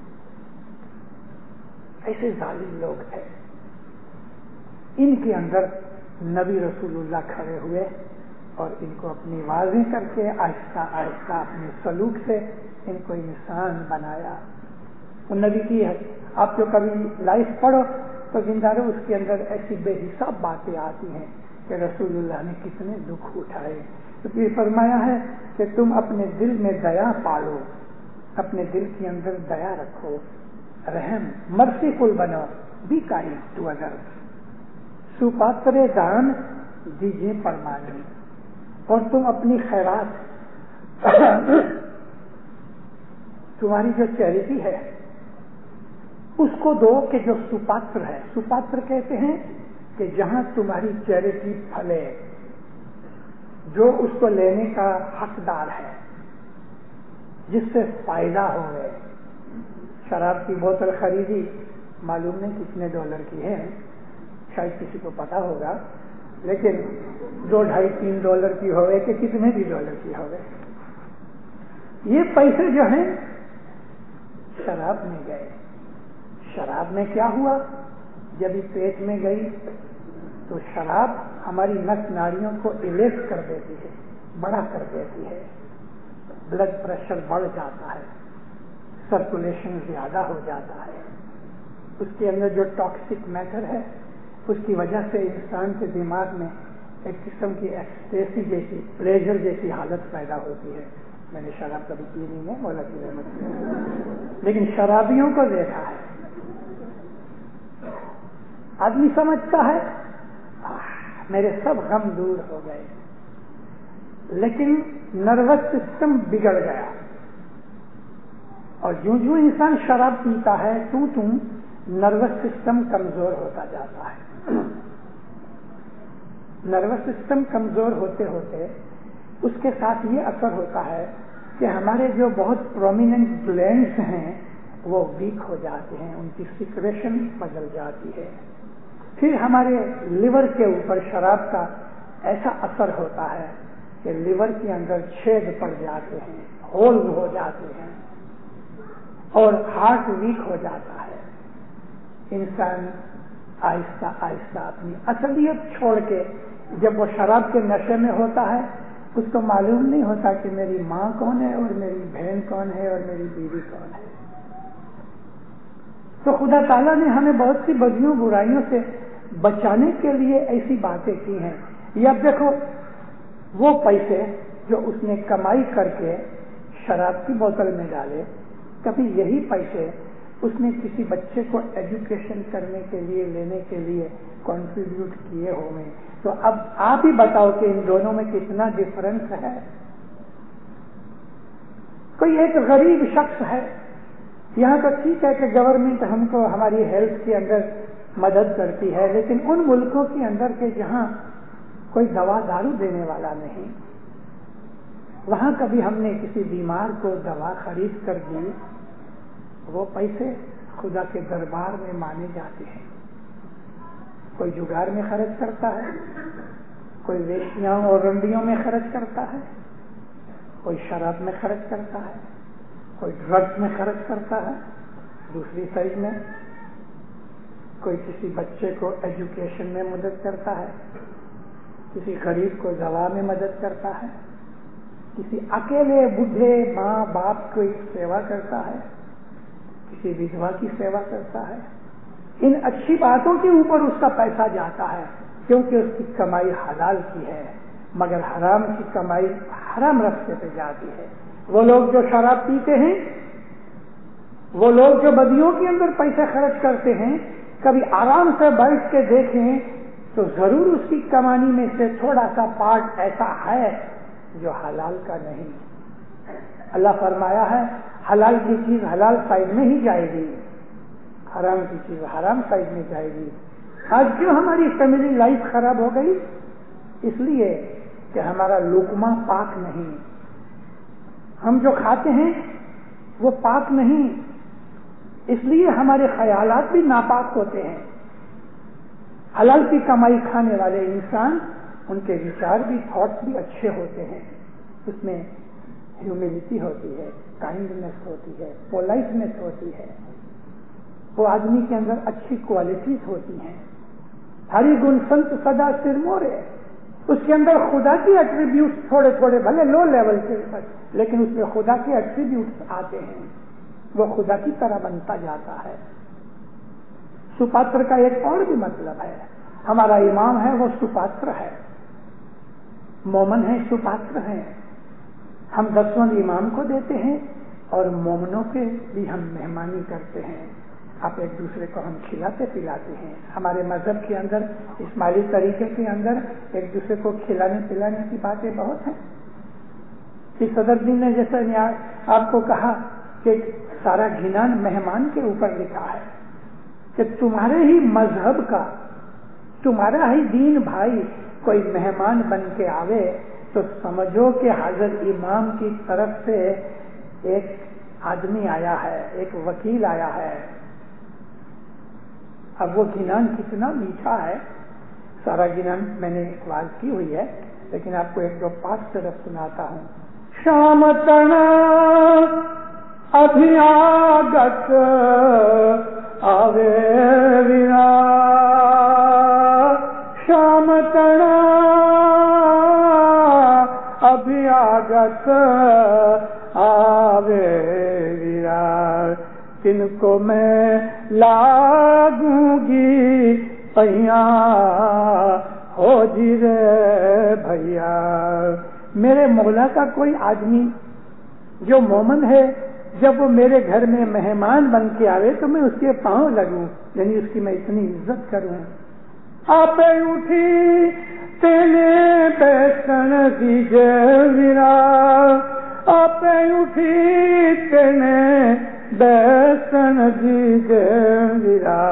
ایسے ظالم لوگ تھے. ان کے اندر نبی رسول اللہ کھڑے ہوئے اور ان کو اپنی واضح کر کے آہستہ آہستہ اپنے سلوک سے ان کو انسان بنایا. وہ نبی کی ہے, آپ جو کبھی لائف پڑھو تو گندارو اس کے اندر ایسی بے حساب باتیں آتی ہیں کہ رسول اللہ نے کتنے دکھ اٹھائے. تو پھر فرمایا ہے کہ تم اپنے دل میں دیا پالو, اپنے دل کے اندر دیا رکھو, رحم مرسیفل بنو, بی کائنڈ ٹو ادرس, سپاترے دان دیجیے پرمانی, اور تم اپنی خیرات تمہاری جو چیریٹی ہے اس کو دو کہ جو سپاتر ہے. سپاتر کہتے ہیں کہ جہاں تمہاری چیریٹی پھلے, جو اس کو لینے کا حقدار ہے, جس سے فائدہ ہوئے. شراب کی بوتل خریدی, معلوم نہیں کتنے ڈالر کی ہے, شاید کسی کو پتا ہوگا, لیکن $2-3 کی ہوئے کہ کتنے بھی ڈالر کی ہوئے, یہ پیسے جو ہیں شراب میں گئے. شراب میں کیا ہوا, جب یہ پیٹ میں گئی تو شراب ہماری نس ناڑیوں کو الیٹ کر دیتی ہے, بڑا کر دیتی ہے, بلڈ پریشر بڑھ جاتا ہے, سرکولیشن زیادہ ہو جاتا ہے. اس کے اندر جو ٹاکسک میٹر ہے اس کی وجہ سے انسان کے دماغ میں ایک قسم کی ایکسٹیسی جیسی, پلیجر جیسی حالت پیدا ہوتی ہے. میں نے شراب کبھی پی نہیں ہے, مولا کی رحمت سے, لیکن شرابیوں کو دیکھا ہے. آدمی سمجھتا ہے میرے سب غم دور ہو گئے, لیکن نروس سسٹم بگڑ گیا. اور جو انسان شراب پیتا ہے تو نروس سسٹم کمزور ہوتا جاتا ہے. نروس سسٹم کمزور ہوتے ہوتے اس کے ساتھ یہ اثر ہوتا ہے کہ ہمارے جو بہت پرومیننٹ گلینڈز ہیں وہ ویک ہو جاتے ہیں, ان کی سیکریشن بدل جاتی ہے. پھر ہمارے لیور کے اوپر شراب کا ایسا اثر ہوتا ہے کہ لیور کے اندر چھید پڑ جاتے ہیں, ہولز ہو جاتے ہیں, اور ہارٹ ویک ہو جاتا ہے. انسان آہستہ آہستہ اپنی اصلیت چھوڑ کے, جب وہ شراب کے نشے میں ہوتا ہے اس کو معلوم نہیں ہوتا کہ میری ماں کون ہے اور میری بہن کون ہے اور میری بیوی کون ہے. تو خدا تعالیٰ نے ہمیں بہت سی بدیوں برائیوں سے بچانے کے لیے ایسی باتیں کی ہیں. یہ اب دیکھو, وہ پیسے جو اس نے کمائی کر کے شراب کی بوتل میں ڈالے, کبھی یہی پیسے اس نے کسی بچے کو ایجوکیشن کرنے کے لیے لینے کے لیے کنٹریبیوٹ کیے ہوئے. تو اب آپ ہی بتاؤ کہ ان دونوں میں کتنا ڈفرنس ہے. کوئی ایک غریب شخص ہے, یہاں تو ٹھیک ہے کہ گورنمنٹ ہم کو ہماری ہیلتھ کے اندر مدد کرتی ہے, لیکن ان ملکوں کے اندر کے جہاں کوئی دوا دارو دینے والا نہیں, وہاں کبھی ہم نے کسی بیمار کو دوا خرید کر دی, وہ پیسے خدا کے دربار میں مانے جاتے ہیں. کوئی جگار میں خرچ کرتا ہے, کوئی ویشیاں اور رنڈیوں میں خرچ کرتا ہے, کوئی شراب میں خرچ کرتا ہے, کوئی ڈرگس میں خرچ کرتا ہے. دوسری سائڈ میں کوئی کسی بچے کو ایجوکیشن میں مدد کرتا ہے, کسی غریب کو دوا میں مدد کرتا ہے, کسی اکیلے بوڑھے ماں باپ کی سیوا کرتا ہے, کسی ودھوا کی سیوا کرتا ہے, ان اچھی باتوں کے اوپر اس کا پیسہ جاتا ہے کیونکہ اس کی کمائی حلال کی ہے، مگر حرام کی کمائی حرام راستے پہ جاتی ہے۔ وہ لوگ جو شراب پیتے ہیں، وہ لوگ جو بدیوں کے اندر پیسے خرچ کرتے ہیں، کبھی آرام سے بیٹھ کے دیکھیں تو ضرور اس کی کمائی میں سے تھوڑا سا پارٹ ایسا ہے جو حلال کا نہیں۔ اللہ فرمایا ہے حلال کی چیز حلال سائڈ میں ہی جائے گی، حرام کی چیز حرام سائڈ میں جائے گی۔ آج کیوں ہماری فیملی لائف خراب ہو گئی؟ اس لیے کہ ہمارا لقمہ پاک نہیں، ہم جو کھاتے ہیں وہ پاک نہیں، اس لیے ہمارے خیالات بھی ناپاک ہوتے ہیں۔ حلال کی کمائی کھانے والے انسان، ان کے وچار بھی، تھاٹس بھی اچھے ہوتے ہیں، اس میں ہیوملٹی ہوتی ہے، کائنڈنیس ہوتی ہے، پولائٹنیس ہوتی ہے، وہ آدمی کے اندر اچھی کوالٹیز ہوتی ہیں۔ ہری گن سنت سدا سر مورے، اس کے اندر خدا کی ایٹریبیوٹس تھوڑے تھوڑے بھلے لو لیول کے اوپر، لیکن اس میں خدا کے ایٹریبیوٹس آتے ہیں، وہ خدا کی طرح بنتا جاتا ہے۔ سپاتر کا ایک اور بھی مطلب ہے، ہمارا امام ہے وہ سپاتر ہے، مومن ہے سپاتر ہے۔ ہم 10واں امام کو دیتے ہیں اور مومنوں کے بھی ہم مہمانی کرتے ہیں، آپ ایک دوسرے کو ہم کھلاتے پلاتے ہیں۔ ہمارے مذہب کے اندر، اسماعیلی طریقے کے اندر ایک دوسرے کو کھلانے پلانے کی باتیں بہت ہیں۔ کہ صدر جی نے جیسا آپ کو کہا کہ سارا گھنان مہمان کے اوپر لکھا ہے، کہ تمہارے ہی مذہب کا، تمہارا ہی دین بھائی کوئی مہمان بن کے آوے تو سمجھو کہ حضرت امام کی طرف سے ایک آدمی آیا ہے، ایک وکیل آیا ہے۔ اب وہ گنان کتنا میٹھا ہے، سارا گنان میں نے واز کی ہوئی ہے، لیکن آپ کو ایک دو پاس طرف سناتا ہوں۔ شام تنا ابھیاگت آوے ویرا، شام تنا ابھیاگت آوے ویرا، تن کو میں لاگوں گی پہیا ہو جی رے بھیا۔ میرے مولا کا کوئی آدمی جو مومن ہے، جب وہ میرے گھر میں مہمان بن کے آوے تو میں اس کے پاؤں لگوں، یعنی اس کی میں اتنی عزت کروں۔ آپ اٹھی تینے بیسن دیجے ویرا، آپ اٹھی تینے بیسن دیجے ویرا،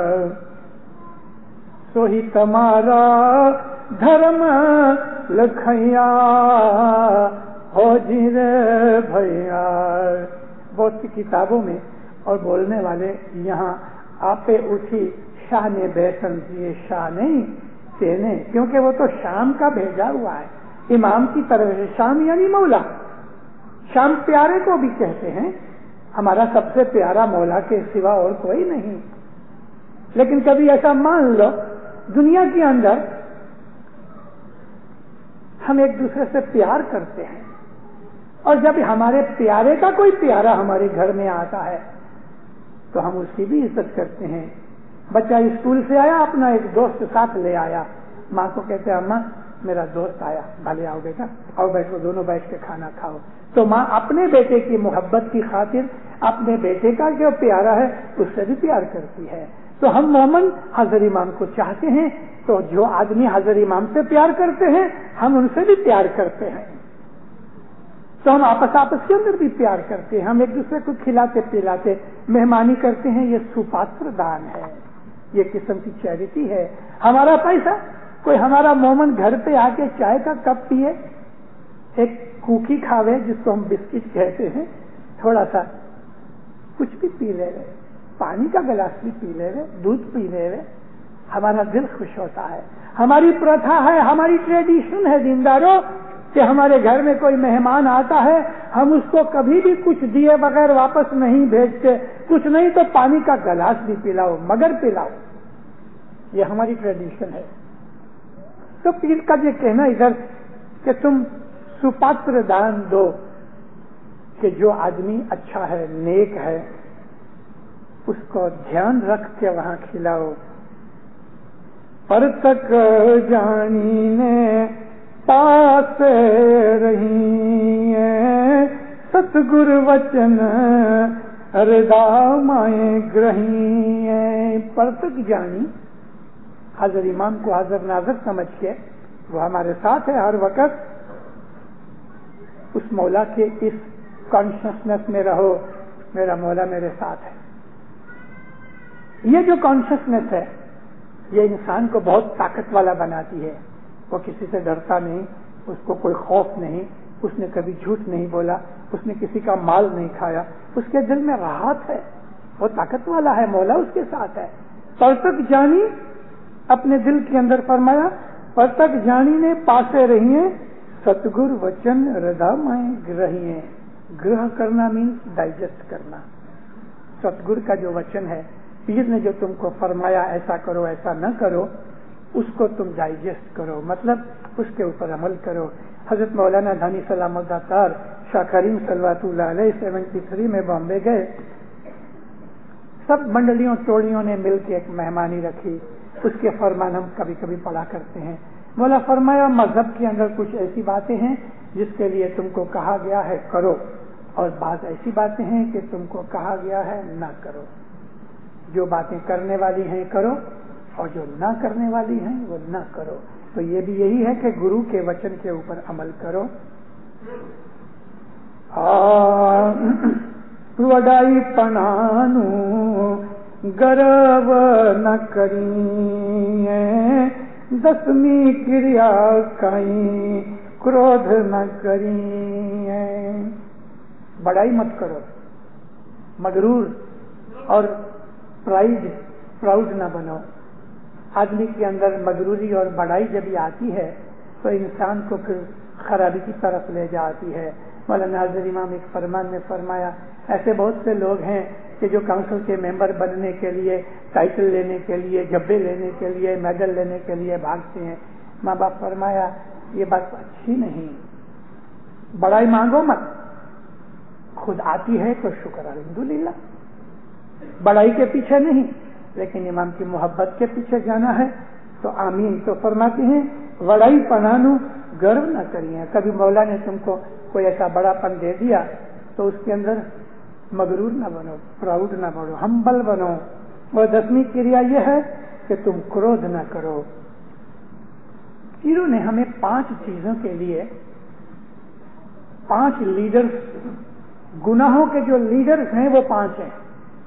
سو ہی تمہارا دھرم لکھیا ہو جی رے بھیا۔ بہت سی کتابوں میں اور بولنے والے یہاں آپ اٹھی شاہ نے بیسن دیے، شاہ نہیں تینے، کیونکہ وہ تو شام کا بھیجا ہوا ہے امام کی طرف سے۔ شام یعنی مولا، شام پیارے کو بھی کہتے ہیں، ہمارا سب سے پیارا مولا کے سوا اور کوئی نہیں۔ لیکن کبھی ایسا مان لو دنیا کے اندر ہم ایک دوسرے سے پیار کرتے ہیں، اور جب ہمارے پیارے کا کوئی پیارا ہمارے گھر میں آتا ہے تو ہم اس کی بھی عزت کرتے ہیں۔ بچہ اسکول سے آیا، اپنا ایک دوست ساتھ لے آیا، ماں کو کہتے ہیں اماں میرا دوست آیا، بھلے آؤ بیٹا، آؤ بیٹھو، دونوں بیٹھ کے کھانا کھاؤ۔ تو ماں اپنے بیٹے کی محبت کی خاطر اپنے بیٹے کا جو پیارا ہے اس سے بھی پیار کرتی ہے۔ تو ہم مومن حضرت امام کو چاہتے ہیں، تو جو آدمی حضرت امام سے پیار کرتے ہیں ہم ان سے بھی پیار کرتے ہیں، تو ہم آپس کے اندر بھی پیار کرتے ہیں، ہم ایک دوسرے کو کھلاتے پلاتے مہمانی کرتے ہیں۔ یہ سپاتر دان ہے، یہ قسم کی چیریٹی ہے۔ ہمارا پیسہ، کوئی ہمارا مومن گھر پہ آ کے چائے کا کپ پیے، ایک کوکی کھاوے جس کو ہم بسکٹ کہتے ہیں، تھوڑا سا کچھ بھی پی لے رہے، پانی کا گلاس بھی پی لے رہے، دودھ پی لے رہے، ہمارا دل خوش ہوتا ہے۔ ہماری پرتھا ہے، ہماری ٹریڈیشن ہے دینداروں، کہ ہمارے گھر میں کوئی مہمان آتا ہے ہم اس کو کبھی بھی کچھ دیے بغیر واپس نہیں بھیجتے، کچھ نہیں تو پانی کا گلاس بھی پلاؤ، مگر پلاؤ، یہ ہماری ٹریڈیشن ہے۔ تو پیر کا یہ کہنا ادھر کہ تم سپاتر دان دو، کہ جو آدمی اچھا ہے، نیک ہے، اس کو دھیان رکھ کے وہاں کھلاؤ. پر تک جانی نے پاس رہی ستگر وچن ہردا مائیں گرہی. پر تک جانی حضرت امام کو حاضر ناظر سمجھ کے وہ ہمارے ساتھ ہے ہر وقت. اس مولا کے اس کانشسنس میں رہو, میرا مولا میرے ساتھ ہے. یہ جو کانشسنس ہے یہ انسان کو بہت طاقت والا بناتی ہے. وہ کسی سے ڈرتا نہیں, اس کو کوئی خوف نہیں, اس نے کبھی جھوٹ نہیں بولا, اس نے کسی کا مال نہیں کھایا, اس کے دل میں راحت ہے, وہ طاقت والا ہے, مولا اس کے ساتھ ہے. پر تک جانی اپنے دل کے اندر فرمایا, پر تک جانی نے پاسے رہی ہیں ستگر وچن ہردا مائیں گرہی. گرہ کرنا مینس ڈائجسٹ کرنا. ستگر کا جو وچن ہے, پیر نے جو تم کو فرمایا ایسا کرو ایسا نہ کرو, اس کو تم ڈائجسٹ کرو, مطلب اس کے اوپر عمل کرو. حضرت مولانا دھانی سلام اللہ تار شاہ کریم صلوات اللہ علیہ 73 میں بامبے گئے. سب منڈلیوں ٹوڑیوں نے مل کے ایک مہمانی رکھی. اس کے فرمان ہم کبھی کبھی پڑھا کرتے ہیں. مولا فرمایا مذہب کے اندر کچھ ایسی باتیں ہیں جس کے لیے تم کو کہا گیا ہے کرو, اور بعض ایسی باتیں ہیں کہ تم کو کہا گیا ہے نہ کرو. جو باتیں کرنے والی ہیں کرو, اور جو نہ کرنے والی ہیں وہ نہ کرو. تو یہ بھی یہی ہے کہ گرو کے وچن کے اوپر عمل کرو. وڈائی پنانو گرو نہ کری, دسمی کریا کئی کرودھ نہ کری. بڑائی مت کرو, مغرور اور پراؤڈ نہ بنو. آدمی کے اندر مغروری اور بڑائی جب یہ آتی ہے تو انسان کو پھر خرابی کی طرف لے جاتی ہے. مولانا حضرت امام ایک فرمان میں فرمایا, ایسے بہت سے لوگ ہیں کہ جو کونسل کے ممبر بننے کے لیے, ٹائٹل لینے کے لیے, جبے لینے کے لیے, میڈل لینے کے لیے بھاگتے ہیں. ماں باپ فرمایا یہ بات اچھی نہیں, بڑائی مانگو مت, خود آتی ہے تو شکر الحمدللہ. بڑائی کے پیچھے نہیں, لیکن امام کی محبت کے پیچھے جانا ہے تو آمین. تو فرماتے ہیں وڑائی پنانو گرو نہ کریے. کبھی مولا نے تم کو کوئی ایسا بڑا پن دے دیا تو اس کے اندر مغرور نہ بنو, پراؤڈ نہ بنو, ہمبل بنو. اور 10ویں کریا یہ ہے کہ تم کرودھ نہ کرو. پیروں نے ہمیں 5 چیزوں کے لیے 5 لیڈرز, گناہوں کے جو لیڈرز ہیں وہ 5 ہیں.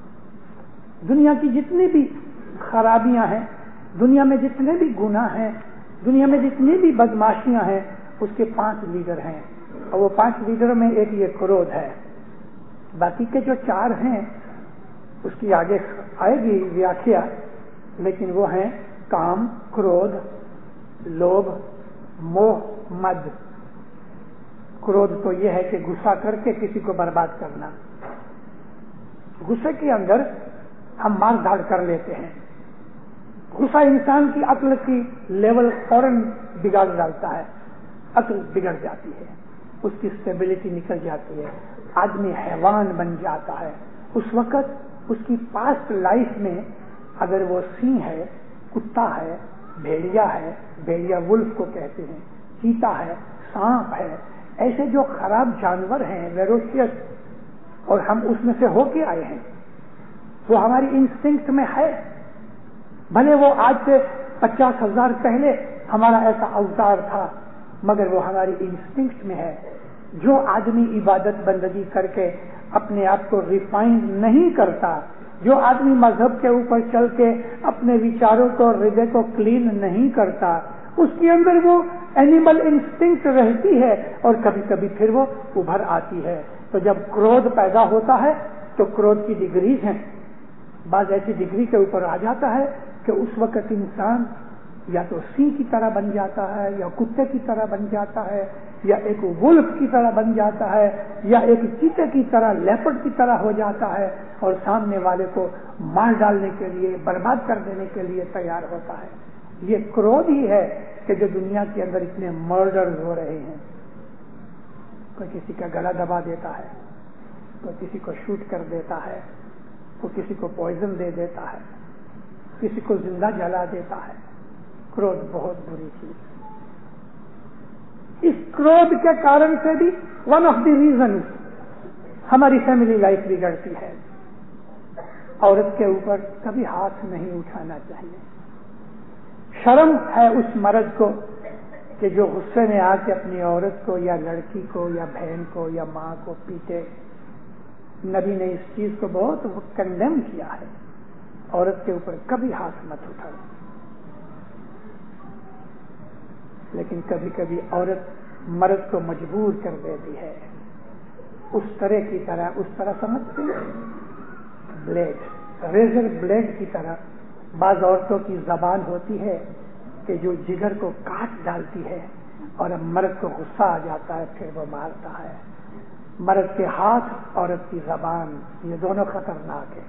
دنیا کی جتنی بھی خرابیاں ہیں, دنیا میں جتنے بھی گناہ ہیں, دنیا میں جتنی بھی بدماشیاں ہیں, اس کے 5 لیڈر ہیں. اور وہ 5 لیڈروں میں ایک یہ کرودھ ہے. باقی کے جو 4 ہیں اس کی آگے آئے گی ویاخیا, لیکن وہ ہیں کام, کرودھ, لوبھ, موہ, مد. کرودھ تو یہ ہے کہ غصہ کر کے کسی کو برباد کرنا. غصے کے اندر ہم مار دھاڑ کر لیتے ہیں. غصہ انسان کی عقل کی لیول فوراً بگاڑ ڈالتا ہے, عقل بگڑ جاتی ہے, اس کی اسٹیبلٹی نکل جاتی ہے, آدمی حیوان بن جاتا ہے. اس وقت اس کی پاسٹ لائف میں اگر وہ سینہ ہے, کتا ہے, بھیڑیا ہے, بھیڑیا ولف کو کہتے ہیں, چیتا ہے, سانپ ہے, ایسے جو خراب جانور ہیں ویروشیس, اور ہم اس میں سے ہو کے آئے ہیں, وہ ہماری انسٹنکٹ میں ہے. بھلے وہ آج سے 50,000 پہلے ہمارا ایسا اوتار تھا, مگر وہ ہماری انسٹنکٹ میں ہے. جو آدمی عبادت بندگی کر کے اپنے آپ کو ریفائنڈ نہیں کرتا, جو آدمی مذہب کے اوپر چل کے اپنے وچاروں کو, ہردے کو کلین نہیں کرتا, اس کے اندر وہ اینیمل انسٹنکٹ رہتی ہے اور کبھی کبھی پھر وہ ابھر آتی ہے. تو جب کرودھ پیدا ہوتا ہے تو کرودھ کی ڈگریز ہیں. بعض ایسی ڈگری کے اوپر آ جاتا ہے کہ اس وقت انسان یا تو سینہ کی طرح بن جاتا ہے, یا کتے کی طرح بن جاتا ہے, یا ایک ولف کی طرح بن جاتا ہے, یا ایک چیتے کی طرح, لیپرڈ کی طرح ہو جاتا ہے, اور سامنے والے کو مار ڈالنے کے لیے, برباد کر دینے کے لیے تیار ہوتا ہے. یہ کرودھ ہی ہے کہ جو دنیا کے اندر اتنے مرڈرز ہو رہے ہیں. کوئی کسی کا گلا دبا دیتا ہے, کوئی کسی کو شوٹ کر دیتا ہے, وہ کسی کو پوائزن دے دیتا ہے، کسی کو زندہ جلا دیتا ہے۔ کرودھ بہت بری چیز۔ اس کرودھ کے کارن سے بھی ون آف دی ریزن ہماری فیملی لائف بگڑتی ہے۔ عورت کے اوپر کبھی ہاتھ نہیں اٹھانا چاہیے۔ شرم ہے اس مرد کو کہ جو غصے میں آ کے اپنی عورت کو یا لڑکی کو یا بہن کو یا ماں کو پیٹے۔ نبی نے اس چیز کو بہت کنڈیم کیا ہے۔ عورت کے اوپر کبھی ہاتھ مت اٹھاؤ۔ لیکن کبھی کبھی عورت مرد کو مجبور کر دیتی ہے، اس طرح کی طرح، اس طرح سمجھتے ہیں بلیڈ، ریزر بلیڈ کی طرح بعض عورتوں کی زبان ہوتی ہے کہ جو جگر کو کاٹ ڈالتی ہے، اور اب مرد کو غصہ آ جاتا ہے پھر وہ مارتا ہے۔ مرد کے ہاتھ، عورت کی زبان، یہ دونوں خطرناک ہیں،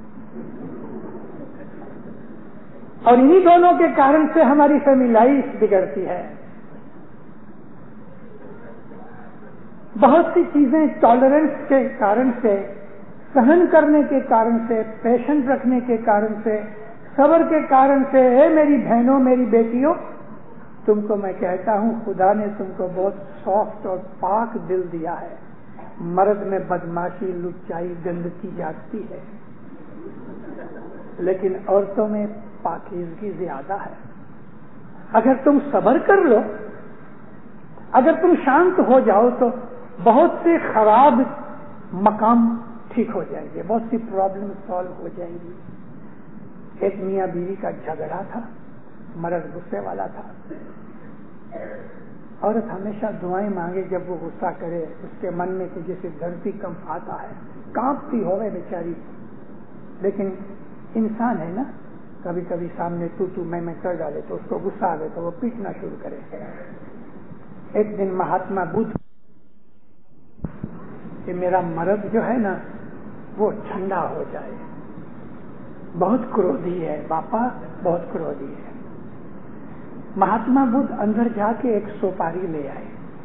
اور انہی دونوں کے کارن سے ہماری فیملی لائف بگڑتی ہے۔ بہت سی چیزیں ٹالرنس کے کارن سے، سہن کرنے کے کارن سے، پیشنٹ رکھنے کے کارن سے، صبر کے کارن سے۔ اے میری بہنوں، میری بیٹیوں، تم کو میں کہتا ہوں خدا نے تم کو بہت سافٹ اور پاک دل دیا ہے۔ مرد میں بدماشی، لچائی، گندگی جاتی ہے، لیکن عورتوں میں پاکیزگی زیادہ ہے۔ اگر تم صبر کر لو، اگر تم شانت ہو جاؤ تو بہت سے خراب مقام ٹھیک ہو جائیں گے، بہت سی پرابلم سالو ہو جائیں گی۔ ایک میاں بیوی کا جھگڑا تھا، مرد غصے والا تھا۔ عورت ہمیشہ دعائیں مانگے جب وہ غصہ کرے، اس کے من میں کہ جیسے دھرتی کمپ آتا ہے، کانپتی ہوئے بیچاری، لیکن انسان ہے نا، کبھی کبھی سامنے تو میں کر ڈالے تو اس کو غصہ آ گئے تو وہ پیٹنا شروع کرے۔ ایک دن مہاتما بدھ کہ میرا مرد جو ہے نا وہ ٹھنڈا ہو جائے، بہت کرودھی ہے باپا، بہت کرودھی ہے۔ مہاتما بدھ اندر جا کے ایک سوپاری لے آئے،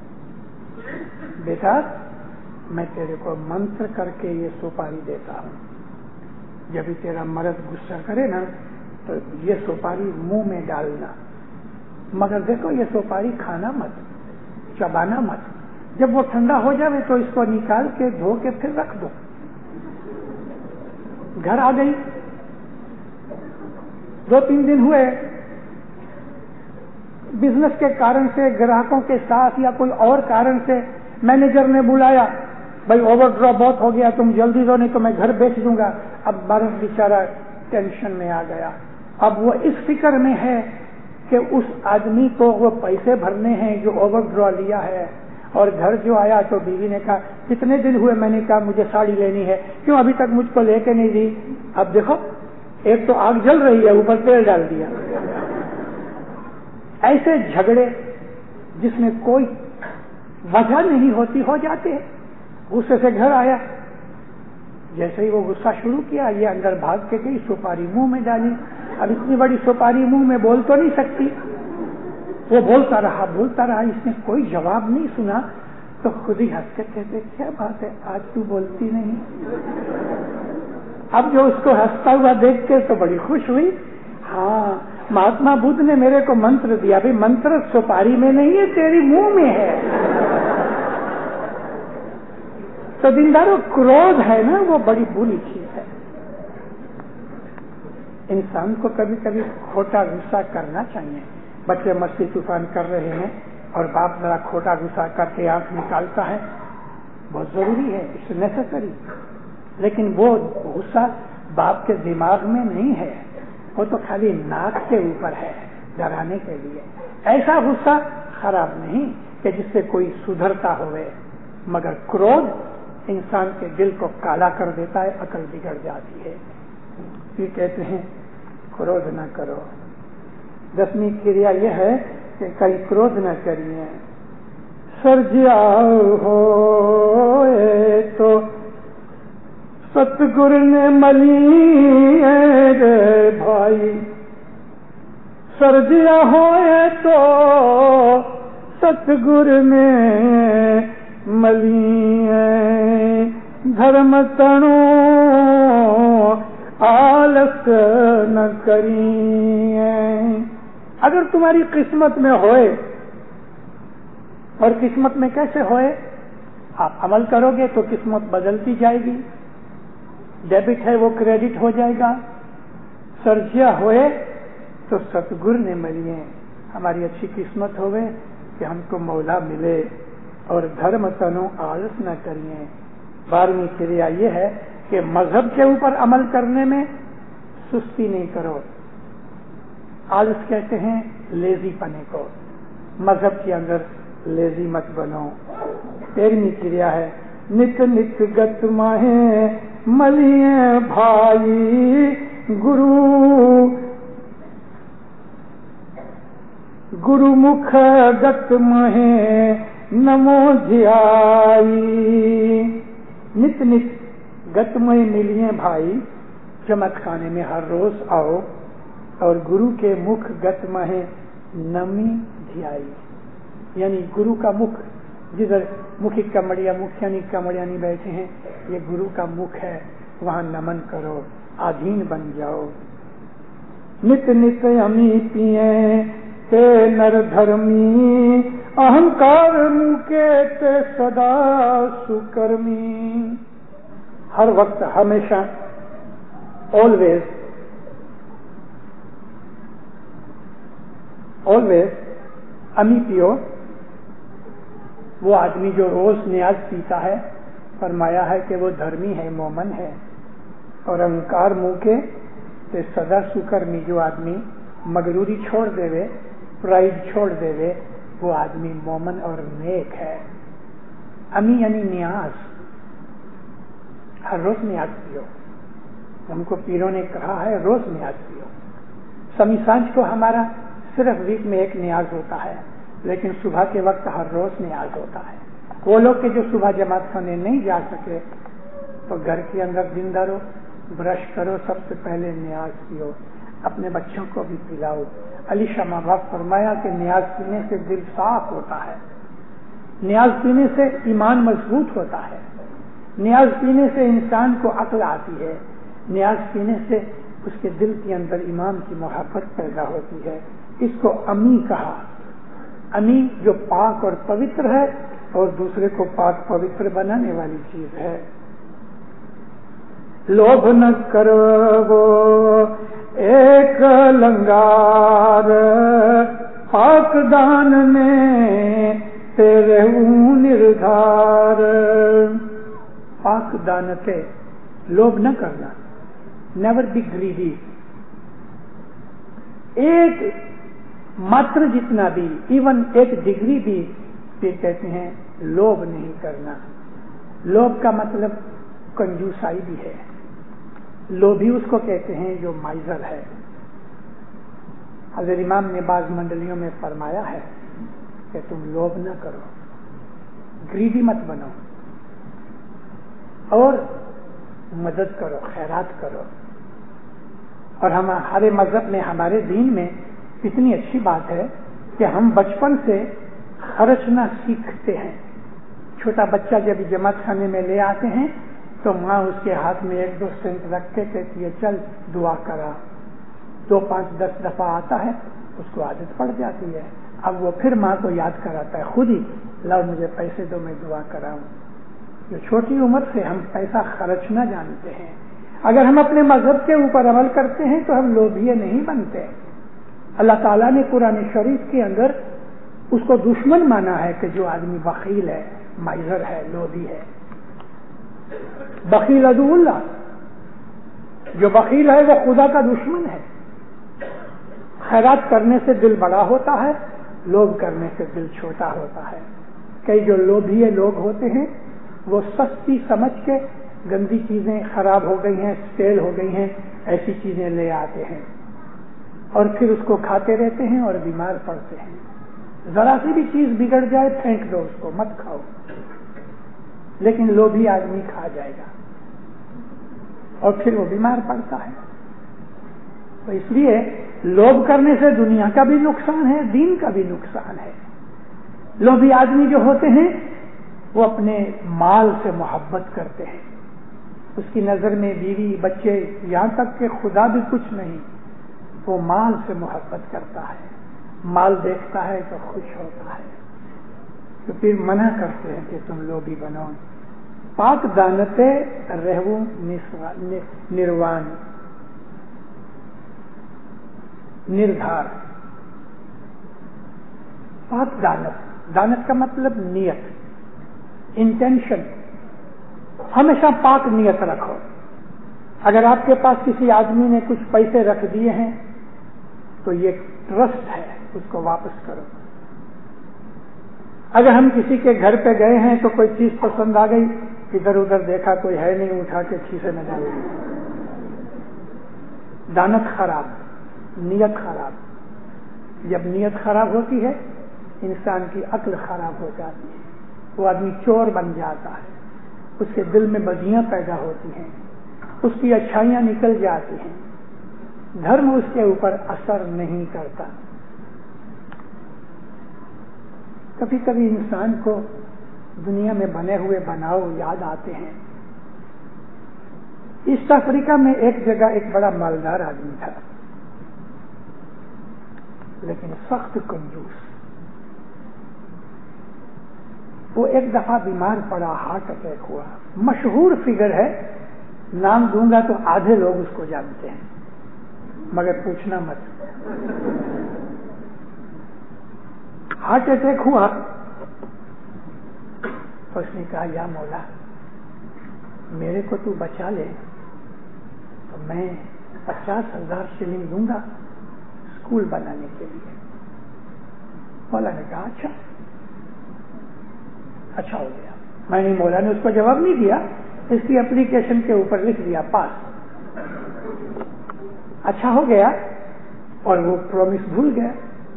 بیٹا میں تیرے کو منتر کر کے یہ سوپاری دیتا ہوں، جب بھی تیرا مرد غصہ کرے نا تو یہ سوپاری منہ میں ڈالنا، مگر دیکھو یہ سوپاری کھانا مت، چبانا مت، جب وہ ٹھنڈا ہو جائے تو اس کو نکال کے دھو کے پھر رکھ دو۔ گھر آ گئی، 2-3 دن ہوئے، بزنس کے کارن سے، گراہکوں کے ساتھ یا کوئی اور کارن سے مینیجر نے بلایا، بھائی اوور ڈرا بہت ہو گیا، تم جلدی دو نہیں تو میں گھر بیچ دوں گا۔ اب مرد بیچارہ ٹینشن میں آ گیا، اب وہ اس فکر میں ہے کہ اس آدمی کو وہ پیسے بھرنے ہیں جو اوور ڈرا لیا ہے، اور گھر جو آیا تو بیوی نے کہا کتنے دن ہوئے میں نے کہا مجھے ساڑی لینی ہے، کیوں ابھی تک مجھ کو لے کے نہیں دی؟ اب دیکھو ایک تو آگ جل رہی ہے، اوپر تیل ڈال دیا۔ ایسے جھگڑے جس میں کوئی وجہ نہیں ہوتی ہو جاتے ہیں۔ غصے سے گھر آیا، جیسے ہی وہ غصہ شروع کیا یہ اندر بھاگ کے گئی، سوپاری منہ میں ڈالی۔ اب اتنی بڑی سوپاری منہ میں بول تو نہیں سکتی، وہ بولتا رہا، اس نے کوئی جواب نہیں سنا تو خود ہی ہنس کے کہتے کیا بات ہے آج تو بولتی نہیں؟ اب جو اس کو ہنستا ہوا دیکھ کے تو بڑی خوش ہوئی، ہاں مہاتما بدھ نے میرے کو منتر دیا، بھائی منتر سوپاری میں نہیں ہے تیری منہ میں ہے۔ تو دینداروں کرودھ ہے نا وہ بڑی بری چیز ہے۔ انسان کو کبھی کبھی کھوٹا غصہ کرنا چاہیے۔ بچے مستی طوفان کر رہے ہیں اور باپ ذرا کھوٹا غصہ کر کے آنکھ نکالتا ہے، بہت ضروری ہے، اٹس نیسیسری، لیکن وہ غصہ باپ کے دماغ میں نہیں ہے، وہ تو خالی ناک کے اوپر ہے ڈرانے کے لیے۔ ایسا غصہ خراب نہیں کہ جس سے کوئی سدھرتا ہوئے، مگر کرودھ انسان کے دل کو کالا کر دیتا ہے، عقل بگڑ جاتی ہے۔ یہ کہتے ہیں کرودھ نہ کرو۔ 10ویں کریا یہ ہے کہ کئی کرودھ نہ کریے۔ سرجیا ہوئے تو ستگر نے ملی رے بھائی، سرجیا ہوئے تو ستگر نے ملی، دھرم تنو आलस न करिए। अगर तुम्हारी किस्मत में होए, और किस्मत में कैसे होए, आप अमल करोगे तो किस्मत बदलती जाएगी, डेबिट है वो क्रेडिट हो जाएगा। सर्जिया होए तो सतगुरु ने मिलिए, हमारी अच्छी किस्मत होवे कि हमको मौला मिले। और धर्म तनु आलस न करिए। 12वीं क्रिया ये है कि मजहब के ऊपर अमल करने में सुस्ती नहीं करो। आलस कहते हैं लेजी पने को, मजहब के अंदर लेजी मत बनो। 13वीं क्रिया है नित नित गत माहे मलिए भाई, गुरु मुख गत महे नमो ध्याई। नित नित गतमय मिलिए भाई, जमात खाने में हर रोज आओ और गुरु के मुख गतमय नमी ध्याई, यानी गुरु का मुख, जिधर मुखी कमड़िया मुखियानी कमड़ियानी बैठे हैं, ये गुरु का मुख है, वहां नमन करो, अधीन बन जाओ। नित नित अमी पिए ते नर धर्मी, अहंकार मुके ते सदा सुकर्मी। हर वक्त हमेशा ऑलवेज अमी पियो। वो आदमी जो रोज न्याज पीता है, फरमाया है कि वो धर्मी है, मोमन है। और अहंकार मुके ते सदा सुकर्मी, जो आदमी मगरूरी छोड़ देवे, प्राइड छोड़ देवे, वो आदमी मोमन और नेक है। अमी यानी न्याज, हर रोज न्याज पियो। हमको पीरों ने कहा है रोज न्याज पियो। समी सांझ को हमारा सिर्फ वीक में एक न्याज होता है, लेकिन सुबह के वक्त हर रोज न्याज होता है। वो लोग के जो सुबह जमात खाने नहीं जा सके, तो घर के अंदर जिंदा रहो, ब्रश करो, सबसे पहले न्याज पियो, अपने बच्चों को भी पिलाओ। अली शाह माँ बाप फरमाया कि न्याज पीने से दिल साफ होता है, न्याज पीने से ईमान मजबूत होता है, न्याज पीने से इंसान को अक्ल आती है, न्याज पीने से उसके दिल के अंदर इमाम की मोहब्बत पैदा होती है। इसको अमी कहा। अमी जो पाक और पवित्र है और दूसरे को पाक पवित्र बनाने वाली चीज है। लोभ न करो एक लंगार, पाक दान में तेरे निर्धार। पाक दान से लोभ न करना, नेवर बी ग्रीडी। एक मात्र जितना भी, इवन एक डिग्री भी, फिर कहते हैं लोभ नहीं करना। लोभ का मतलब कंजूसाई भी है। लोभी उसको कहते हैं जो माइजर है। हज़रत इमाम ने बाज़ मंडलियों में फरमाया है कि तुम लोभ न करो, ग्रीडी मत बनो, और मदद करो, खैरात करो। और हमारे मजहब में, हमारे दीन में इतनी अच्छी बात है कि हम बचपन से खर्चना सीखते हैं। छोटा बच्चा जब जमात खाने में ले आते हैं तो माँ उसके हाथ में 1-2 सेंट रख के कहती है चल दुआ करा। 2, 5, 10 दफा आता है, उसको आदत पड़ जाती है। अब वो फिर माँ को याद कराता है, खुद ही लाओ मुझे पैसे दो, मैं दुआ कराऊं। जो छोटी उम्र से हम पैसा खर्चना जानते हैं। अगर हम अपने मजहब के ऊपर अमल करते हैं तो हम लोभिये नहीं बनते। अल्लाह ताला ने कुरान शरीफ के अंदर उसको दुश्मन माना है कि जो आदमी बखील है, माइजर है, लोभी है। बखील अदुल्लाह, जो बखील है वो खुदा का दुश्मन है। खैरात करने से दिल बड़ा होता है, लोभ करने से दिल छोटा होता है। कई जो लोभी लोग होते हैं वो सस्ती समझ के गंदी चीजें, खराब हो गई हैं, स्टेल हो गई हैं, ऐसी चीजें ले आते हैं और फिर उसको खाते रहते हैं और बीमार पड़ते हैं। जरा सी भी चीज बिगड़ जाए फेंक दो उसको, मत खाओ। लेकिन लोभी आदमी खा जाएगा और फिर वो बीमार पड़ता है। तो इसलिए लोभ करने से दुनिया का भी नुकसान है, दीन का भी नुकसान है। लोभी आदमी जो होते हैं वो अपने माल से मोहब्बत करते हैं। اس کی نظر میں بیوی بچے یہاں تک کہ خدا بھی کچھ نہیں، وہ مال سے محبت کرتا ہے، مال دیکھتا ہے تو خوش ہوتا ہے، تو پھر منع کرتے ہیں کہ تم لوبھی بنو۔ پاک دانتے رہو نروان نردھار۔ پاک دانت، دانت کا مطلب نیت، انٹینشن، ہمیشہ پاک نیت رکھو۔ اگر آپ کے پاس کسی آدمی نے کچھ پیسے رکھ دیے ہیں تو یہ ٹرسٹ ہے، اس کو واپس کرو۔ اگر ہم کسی کے گھر پہ گئے ہیں تو کوئی چیز پسند آ گئی، ادھر ادھر دیکھا کوئی ہے نہیں، اٹھا کے کھیسے میں ڈال دیا۔ دانت خراب، نیت خراب۔ جب نیت خراب ہوتی ہے انسان کی عقل خراب ہو جاتی ہے، وہ آدمی چور بن جاتا ہے، اس کے دل میں بدیاں پیدا ہوتی ہیں، اس کی اچھائیاں نکل جاتی ہیں، دھرم اس کے اوپر اثر نہیں کرتا۔ کبھی کبھی انسان کو دنیا میں بنے ہوئے بناؤ یاد آتے ہیں۔ ایسٹ افریقہ میں ایک جگہ ایک بڑا مالدار آدمی تھا، لیکن سخت کنجوس۔ وہ ایک دفعہ بیمار پڑا، ہارٹ اٹیک ہوا، مشہور فگر ہے، نام دوں گا تو آدھے لوگ اس کو جانتے ہیں، مگر پوچھنا مت۔ ہارٹ اٹیک ہوا تو اس نے کہا یا مولا میرے کو تو بچا لے تو میں 50,000 شلنگ دوں گا اسکول بنانے کے لیے۔ مولا نے کہا اچھا ہو گیا۔ میں نے مولا نے اس کو جواب نہیں دیا، اس کی اپلیکیشن کے اوپر لکھ دیا پاس۔ اچھا ہو گیا اور وہ پرومس بھول گیا۔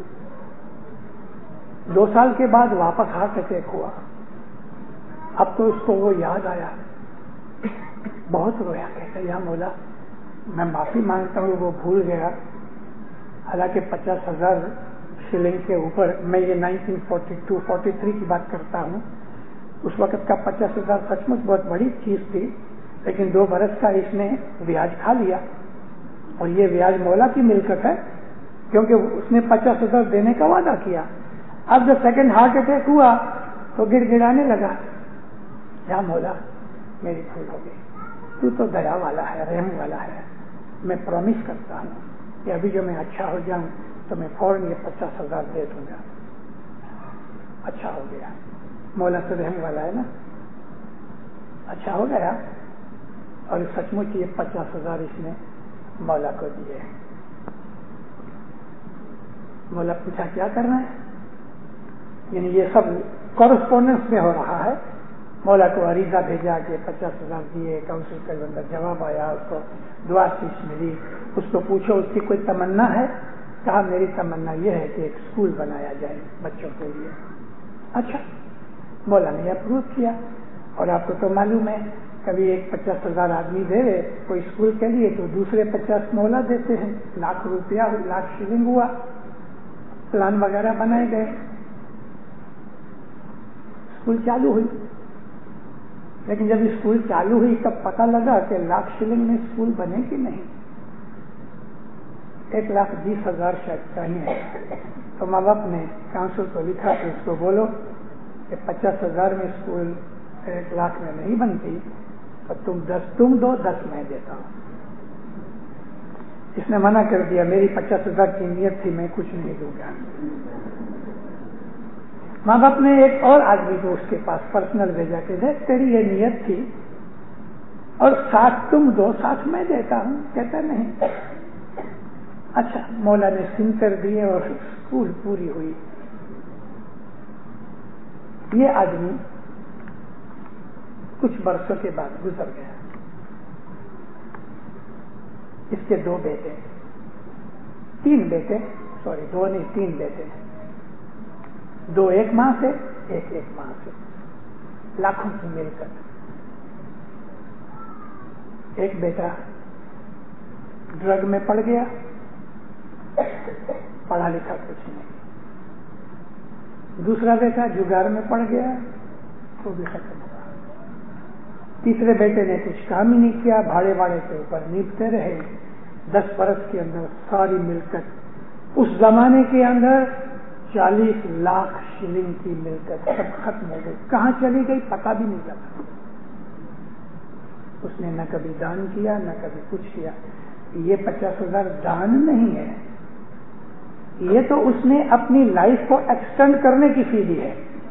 2 سال کے بعد واپس ہارٹ اٹیک ہوا۔ اب تو اس کو وہ یاد آیا، بہت رویا، کہتا یا مولا میں معافی مانگتا ہوں، وہ بھول گیا۔ حالانکہ 50,000 شلنگ کے اوپر، میں یہ 1942-43 کی بات کرتا ہوں، اس وقت کا 50,000 سچ مچ بہت بڑی چیز تھی، لیکن 2 برس کا اس نے بیاج کھا لیا، اور یہ بیاج مولا کی ملکت ہے کیونکہ اس نے 50,000 دینے کا وعدہ کیا۔ اب جب سیکنڈ ہارٹ اٹیک ہوا تو گڑ گڑانے لگا، یا مولا میری بھول ہو گئی، تو دیا والا ہے، رحم والا ہے، میں پرومس کرتا ہوں کہ ابھی جو میں اچھا ہو جاؤں تو میں فوراً یہ 50,000 دے دوں گا۔ اچھا ہو گیا، مولا تو رحم والا ہے نا، اچھا ہو گیا، اور سچ مچ یہ 50,000 اس نے مولا کو دیے۔ مولا پوچھا کیا کرنا ہے، یعنی یہ سب کورسپونڈنس میں ہو رہا ہے۔ مولا کو عریضہ بھیجا کہ 50,000 دیے، کاؤنسل کے اندر جواب آیا، اس کو دعا شیش ملی، اس کو پوچھو اس کی کوئی تمنا ہے، کہا میری تمنا یہ ہے کہ ایک اسکول بنایا جائے بچوں کے لیے۔ اچھا، مولا نے اپروو کیا، اور آپ کو تو معلوم ہے کبھی ایک 50,000 آدمی دے کوئی اسکول کے لیے تو دوسرے 50 مولا دیتے ہیں، ₹1,00,000 1,00,000 شلنگ ہوا، پلان وغیرہ بنائے گئے، اسکول چالو ہوئی۔ لیکن جب اسکول چالو ہوئی تب پتہ لگا کہ 1,00,000 شلنگ میں اسکول بنے کہ نہیں، 1,20,000 شاید چاہیے۔ تو ماں باپ نے کاؤنسل کو لکھا کہ اس کو بولو کہ 50,000 میں اسکول 1,00,000 میں نہیں بنتی، تو تم دو 10 میں دیتا ہوں۔ اس نے منع کر دیا، میری 50,000 کی نیت تھی، میں کچھ نہیں دوں گا۔ ماں باپ نے ایک اور آدمی کو اس کے پاس پرسنل بھیجا کہ دیکھ تیری یہ نیت تھی، اور 7 تم دو 7 میں دیتا ہوں، کہتا نہیں۔ اچھا، مولا نے سن کر دیے اور اسکول پوری ہوئی۔ یہ آدمی کچھ برسوں کے بعد گزر گیا۔ اس کے 2 بیٹے، 3 بیٹے، سوری 2 نہیں 3 بیٹے، 2 ایک ماں سے، ایک ماں سے، لاکھوں کی ملکت۔ ایک بیٹا ڈرگ میں پڑ گیا، پڑھا لکھا کچھ نہیں۔ دوسرا بیٹا جگار میں پڑ گیا، وہ بھی ختم ہوا۔ तीसरे बेटे ने कुछ काम ही नहीं किया, भाड़े वाड़े के ऊपर नीपते रहे। 10 बरस के अंदर सारी मिलकत, उस जमाने के अंदर 40 लाख शिलिंग की मिलकत सब खत्म हो गई। कहाँ चली गई पता भी नहीं लगा। उसने न कभी दान किया न कभी कुछ किया। ये 50,000 दान नहीं है, ये तो उसने अपनी लाइफ को एक्सटेंड करने की फी दी है।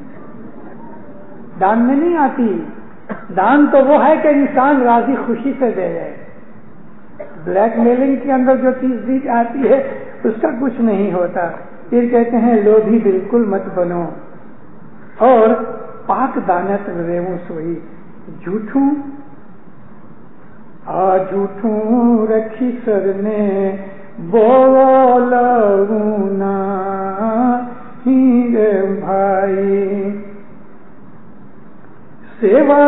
दान में नहीं आती। दान तो वो है कि इंसान राजी खुशी से दे रहे। ब्लैक मेलिंग के अंदर जो चीज दी जाती है उसका कुछ नहीं होता। फिर कहते हैं लोभी बिल्कुल मत बनो और पाक दानत रेवो सोई झूठू आ झूठू रखी सरने बोलूना हीरे भाई सेवा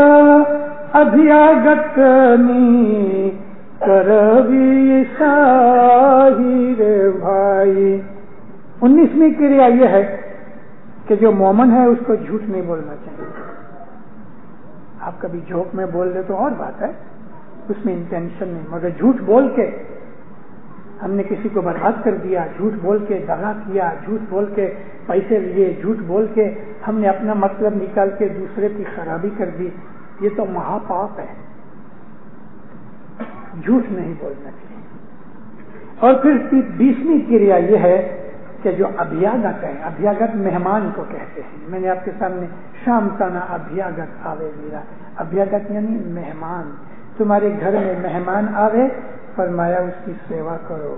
अभ्यागतनी करवी साहिरे भाई। 19वीं क्रिया यह है कि जो मोमन है उसको झूठ नहीं बोलना चाहिए। आप कभी जोक में बोल दे तो और बात है, उसमें इंटेंशन नहीं, मगर झूठ बोल के हमने किसी को बर्बाद कर दिया, झूठ बोल के दगा किया, झूठ बोल के पैसे लिए, झूठ बोल के हमने अपना मतलब निकाल के दूसरे की खराबी कर दी, ये तो महापाप है। झूठ नहीं बोलना चाहिए। और फिर 20वीं क्रिया यह है कि जो अभ्यागत है, अभ्यागत मेहमान को कहते हैं। मैंने आपके सामने शाम तना अभ्यागत आवे मेरा, अभ्यागत यानी मेहमान। तुम्हारे घर में मेहमान आवे, फरमाया उसकी सेवा करो।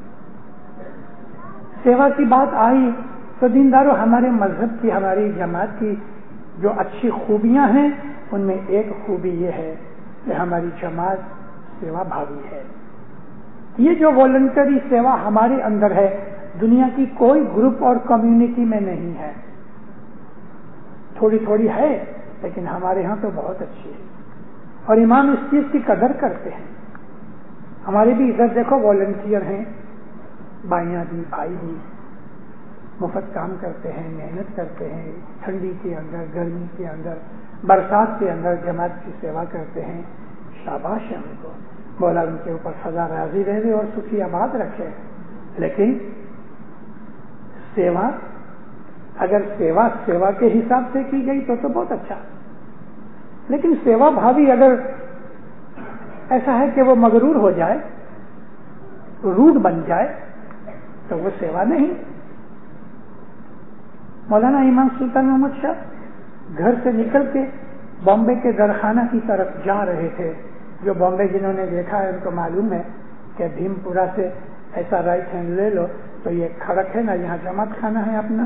सेवा की बात आई तो दीनदारों, हमारे मजहब की, हमारी जमात की जो अच्छी खूबियां हैं उनमें एक खूबी ये है कि हमारी जमात सेवा भावी है। ये जो वॉलंटरी सेवा हमारे अंदर है, दुनिया की कोई ग्रुप और कम्युनिटी में नहीं है। थोड़ी थोड़ी है लेकिन हमारे यहाँ तो बहुत अच्छी है और इमाम इस चीज की कदर करते हैं। हमारे भी इधर देखो वॉलंटियर हैं, बाइयां भी भाई भी मुफ्त काम करते हैं, मेहनत करते हैं, ठंडी के अंदर, गर्मी के अंदर, बरसात के अंदर जमात की सेवा करते हैं। शाबाश है उनको, मौला उनके ऊपर सदा राजी रहे और सुखी आबाद रखे। लेकिन सेवा, अगर सेवा के हिसाब से की गई तो बहुत अच्छा, लेकिन सेवा भावी अगर ऐसा है कि वो मगरूर हो जाए, रूड बन जाए, तो वो सेवा नहीं। मौलाना इमाम सुल्तान मोहम्मद शाह घर से निकल के बॉम्बे के दरखाना की तरफ जा रहे थे। जो बॉम्बे जिन्होंने देखा है उनको मालूम है कि भीमपुरा से ऐसा राइट हैंड ले लो तो ये खड़क है ना, यहाँ जमात खाना है अपना।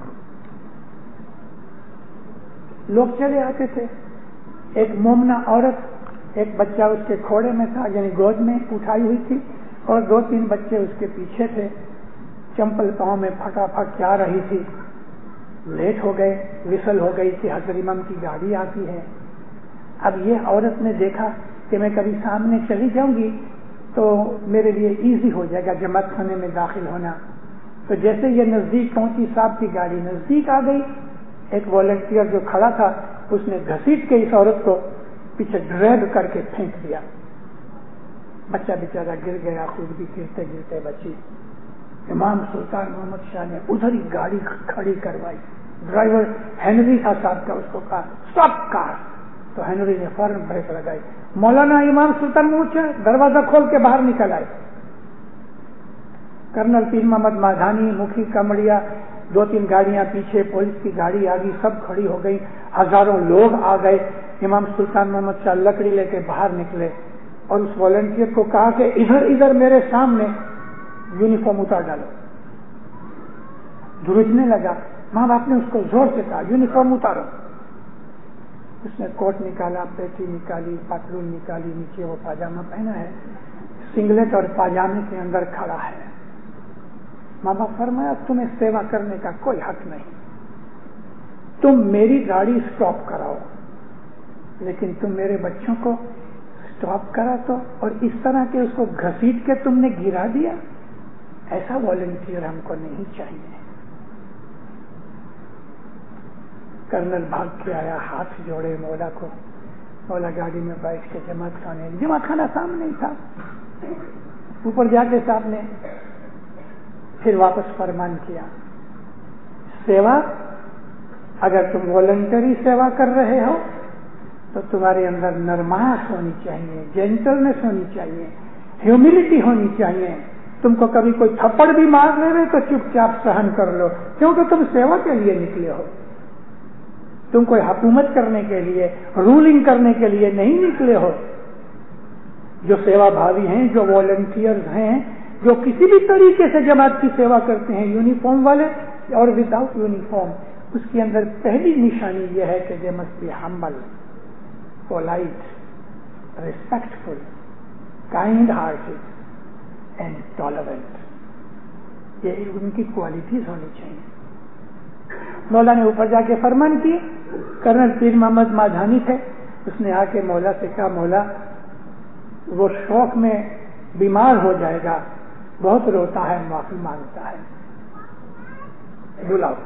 लोग चले आते थे। एक मोमना औरत, एक बच्चा उसके खोड़े में था, यानी गोद में उठाई हुई थी, और 2-3 बच्चे उसके पीछे थे। चंपल पांव में फटाफट जा रही थी। लेट हो गए, विसल हो गई कि हजरत इमाम की गाड़ी आती है। अब ये औरत ने देखा कि मैं कभी सामने चली जाऊंगी तो मेरे लिए इजी हो जाएगा जमात खाने में दाखिल होना। तो जैसे ये नजदीक पहुंची, साहब की गाड़ी नजदीक आ गई, एक वॉलंटियर जो खड़ा था उसने घसीट के इस औरत को पीछे ड्रैग करके फेंक दिया। बच्चा बेचारा गिर गया, खुद भी गिरते गिरते बची। इमाम सुल्तान मोहम्मद शाह ने उधर ही गाड़ी खड़ी करवाई। ड्राइवर हेनरी था साहब का, उसको कहा स्टॉप कार, तो हेनरी ने फौरन ब्रेक लगाई। मौलाना इमाम सुल्तान मोहम्मद शाह दरवाजा खोल के बाहर निकल आए। कर्नल पीर मोहम्मद माधानी, मुखी कमड़िया, 2-3 गाड़ियां पीछे, पुलिस की गाड़ी आ गई, सब खड़ी हो गई, हजारों लोग आ गए। इमाम सुल्तान मोहम्मद शाह लकड़ी लेके बाहर निकले और उस वॉलंटियर को कहा कि इधर मेरे सामने यूनिफॉर्म उतार डालो। धुरुजने लगा। माँ बाप ने उसको जोर से कहा यूनिफॉर्म उतारो। उसने कोट निकाला, पेटी निकाली, पतलून निकाली, नीचे वो पाजामा पहना है, सिंगलेट और पाजामे के अंदर खड़ा है। माँ बाप फरमाया तुम्हें सेवा करने का कोई हक नहीं, तुम मेरी गाड़ी स्टॉप कराओ, लेकिन तुम मेरे बच्चों को स्टॉप करा तो और इस तरह के उसको घसीट के तुमने गिरा दिया, ऐसा वॉलंटियर हमको नहीं चाहिए। कर्नल भाग के आया, हाथ जोड़े मौला को, مولا گاڑی میں بیٹھ کے جماعت خانہ سامنے ہی تھا. اوپر جا کے صاحب نے پھر واپس فرمان کیا, سیوا اگر تم والنٹری سیوا کر رہے ہو تو تمہارے اندر نرماش ہونی چاہیے, جینٹلنس ہونی چاہیے, ہیوملٹی ہونی چاہیے. تم کو کبھی کوئی تھپڑ بھی مار لے تو چپ چاپ سہن کر لو, کیونکہ تم سیوا کے لیے نکلے ہو. تم کوئی حکومت کرنے کے لیے, رولنگ کرنے کے لیے نہیں نکلے ہو. جو سیوا بھاوی ہیں, جو والنٹیئرز ہیں, جو کسی بھی طریقے سے جماعت کی سیوا کرتے ہیں, یونیفارم والے اور وداؤٹ یونیفارم, اس کے اندر پہلی نشانی یہ ہے کہ they must be humble, polite, respectful, kind-hearted and tolerant. یہ ان کی کوالٹیز ہونی چاہیے. مولا نے اوپر جا کے فرمان کی. کرنل پیر محمد مادھانی تھے, اس نے آ کے مولا سے کہا, مولا وہ شوق میں بیمار ہو جائے گا, بہت روتا ہے, معافی مانگتا ہے, بلاؤ.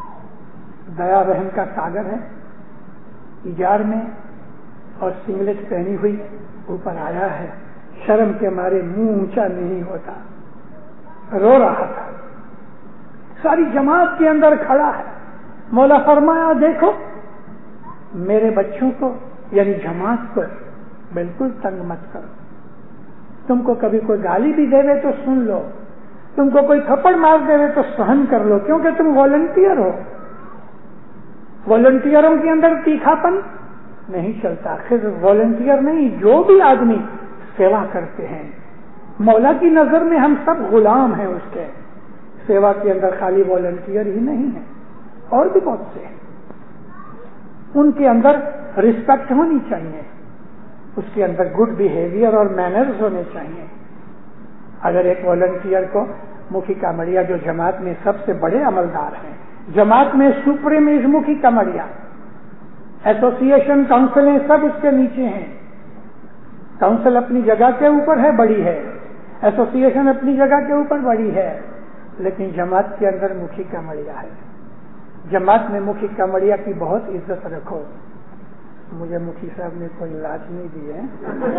دیا رحم کا ساگر ہے, ایجار میں اور سنگلٹ پہنی ہوئی اوپر آیا ہے, شرم کے مارے منہ اونچا نہیں ہوتا, رو رہا تھا. ساری جماعت کے اندر کھڑا ہے. مولا فرمایا, دیکھو میرے بچوں کو یعنی جماعت کو بالکل تنگ مت کرو. تم کو کبھی کوئی گالی بھی دے تو سن لو, تم کو کوئی تھپڑ مار دے تو سہن کر لو, کیونکہ تم والنٹیئر ہو. والنٹیئروں کے اندر تیکھا پن نہیں چلتا. خود والنٹیئر نہیں, جو بھی آدمی سیوا کرتے ہیں, مولا کی نظر میں ہم سب غلام ہیں اس کے. سیوا کے اندر خالی والنٹیئر ہی نہیں ہے, اور بھی بہت سے ہیں. ان کے اندر رسپیکٹ ہونی چاہیے, اس کے اندر گڈ بیہیویئر اور مینرز ہونے چاہیے. اگر ایک والنٹیئر کو مکھی کامڑیا, جو جماعت میں سب سے بڑے عملدار ہیں, جماعت میں سپریم از مکھی کامڑیا, ایسوسیشن کاؤنسلیں سب اس کے نیچے ہیں. کاؤنسل اپنی جگہ کے اوپر ہے, بڑی ہے, ایسوسیشن اپنی جگہ کے اوپر بڑی ہے, لیکن جماعت کے اندر مکھی کامڑیا ہے. جماعت میں مکھی کامڑیا کی بہت عزت رکھو. مجھے مکھی صاحب نے کوئی لاج نہیں دی ہے.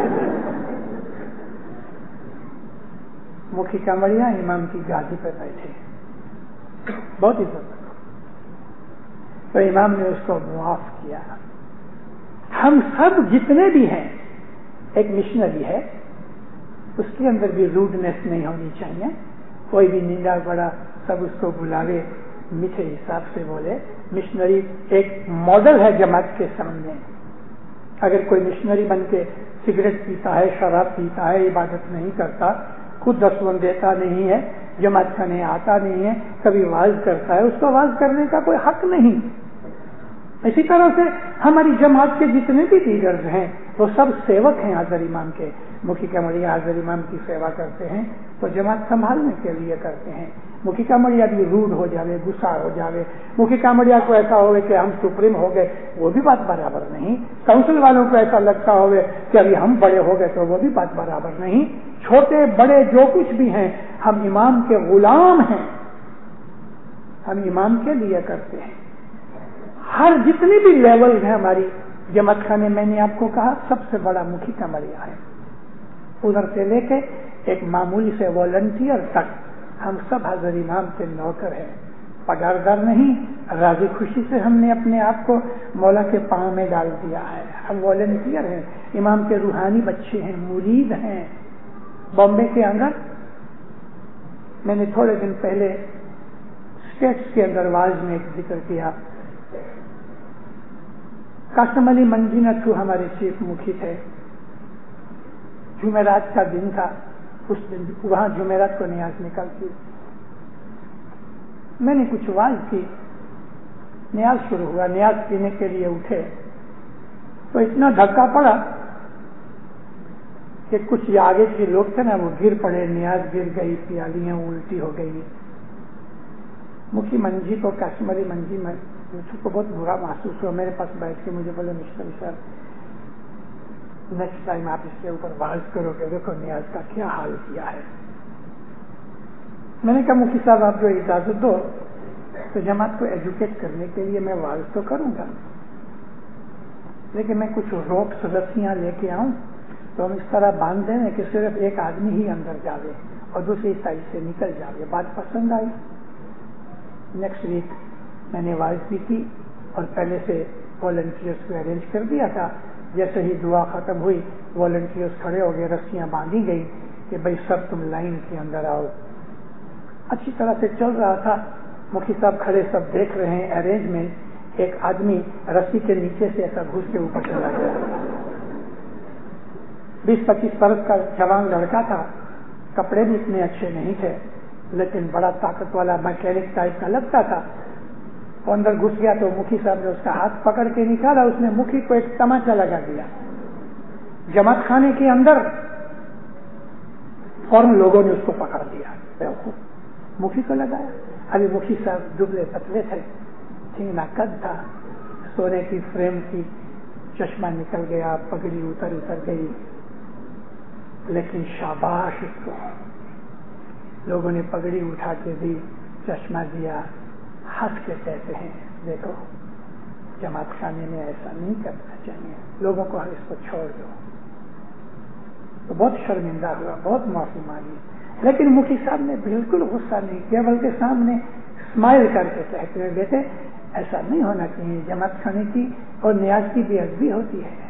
مکھی کامڑیا امام کی گادی پہ بیٹھے, بہت عزت رکھو. تو امام نے اس کو معاف کیا. ہم سب جتنے بھی ہیں, ایک مشنری ہے, اس کے اندر بھی روڈنس نہیں ہونی چاہیے. کوئی بھی نندا بڑا سب اس کو بلاوے, میٹھے حساب سے بولے. مشنری ایک ماڈل ہے جماعت کے سامنے. اگر کوئی مشنری بن کے سگریٹ پیتا ہے, شراب پیتا ہے, عبادت نہیں کرتا, خود دسون دیتا نہیں ہے, جماعت کرنے آتا نہیں ہے, کبھی واز کرتا ہے, اس کو واز کرنے کا کوئی حق نہیں. اسی طرح سے ہماری جماعت کے جتنے بھی لیڈرز ہیں وہ سب سیوک ہیں حضرت امام کے. مکھی کامڑیا حضرت امام کی سیوا کرتے ہیں تو جماعت سنبھالنے کے لیے کرتے ہیں. مکھی کامڑیا بھی روڈ ہو جاوے, غصہ ہو جاوے, مکھی کامڑیا کو ایسا ہوئے کہ ہم سپریم ہو گئے, وہ بھی بات برابر نہیں. کاؤنسل والوں کو ایسا لگتا ہوئے کہ ابھی ہم بڑے ہو گئے, تو وہ بھی بات برابر نہیں. چھوٹے بڑے جو کچھ بھی ہیں, ہم امام کے غلام ہیں, ہم امام کے لیے کرتے ہیں. ہر جتنی بھی لیول ہیں ہماری جماعت خانے, میں نے آپ کو کہا سب سے بڑا مکھی کامڑیا ہے. ادھر سے لے کے ایک معمولی سے والنٹیئر تک ہم سب حضرت امام کے نوکر ہیں, پگاردار نہیں. راضی خوشی سے ہم نے اپنے آپ کو مولا کے پاؤں میں ڈال دیا ہے. ہم والنٹیئر ہیں, امام کے روحانی بچے ہیں, مرید ہیں. بامبے کے اندر میں نے تھوڑے دن پہلے اسٹیٹس کے اندر واز میں ایک ذکر کیا. قاسم علی منجی نتھو ہمارے چیف مکھی تھے. جمعرات کا دن تھا, اس دن وہاں جمعرات کو نیاز نکلتی. میں نے کچھ واز کی, نیاز شروع ہوا, نیاز پینے کے لیے اٹھے تو اتنا دھکا پڑا کہ کچھ آگے کے لوگ تھے نا, وہ گر پڑے, نیاز گر گئی, پیالیاں الٹی ہو گئی. مکھی منجی کو, قاسم علی منجی مجھ کو بہت برا محسوس ہوا. میرے پاس بیٹھ کے مجھے بولے, مشتری صاحب نیکسٹ ٹائم آپ اس کے اوپر واز کرو گے, دیکھو نیاز کا کیا حال کیا ہے. میں نے کہا مفتی صاحب آپ جو اجازت دو تو جماعت کو ایجوکیٹ کرنے کے لیے میں واز تو کروں گا. لیکن میں کچھ روپس رسیاں لے کے آؤں تو ہم اس طرح باندھ دیں کہ صرف ایک آدمی ہی اندر جاوے اور دوسری سائڈ سے نکل جاوے. بات پسند آئی. نیکسٹ ویک میں نے وائز بھی کی اور پہلے سے والنٹیئرس کو ارینج کر دیا تھا. جیسے ہی دعا ختم ہوئی والنٹیئرس کھڑے ہو گئے, رسیاں باندھی گئی کہ بھائی سب تم لائن کے اندر آؤ. اچھی طرح سے چل رہا تھا. مکھی صاحب کھڑے سب دیکھ رہے ہیں ارینجمنٹ. ایک آدمی رسی کے نیچے سے ایسا گھس کے اوپر چلا گیا. 20-25 برس کا جوان لڑکا تھا. کپڑے بھی اتنے اچھے نہیں تھے لیکن بڑا طاقت والا میکینک ٹائپ کا لگتا تھا. وہ اندر گھس گیا تو مکھی صاحب نے اس کا ہاتھ پکڑ کے نکالا. اس نے مکھی کو ایک تماچا لگا دیا. جماعت خانے کے اندر فوراً لوگوں نے اس کو پکڑ دیا. مکھی کو لگایا. ابھی مکھی صاحب دبلے پتلے تھے, چینا قد تھا, سونے کی فریم کی, چشمہ نکل گیا, پگڑی اتر گئی. لیکن شاباش اس کو, لوگوں نے پگڑی اٹھا کے دی, چشمہ دیا, ہنس کے کہتے ہیں دیکھو جماعت خانے میں ایسا نہیں کرنا چاہیے, لوگوں کو اس کو چھوڑ دو. تو بہت شرمندہ ہوا, بہت معافی مانگی. لیکن مکھی صاحب نے بالکل غصہ نہیں کیا بلکہ سامنے اسمائل کر کے کہتے ہیں بیٹے ایسا نہیں ہونا چاہیے. جماعت خانے کی اور نیاز کی بے ادبی ہوتی ہے.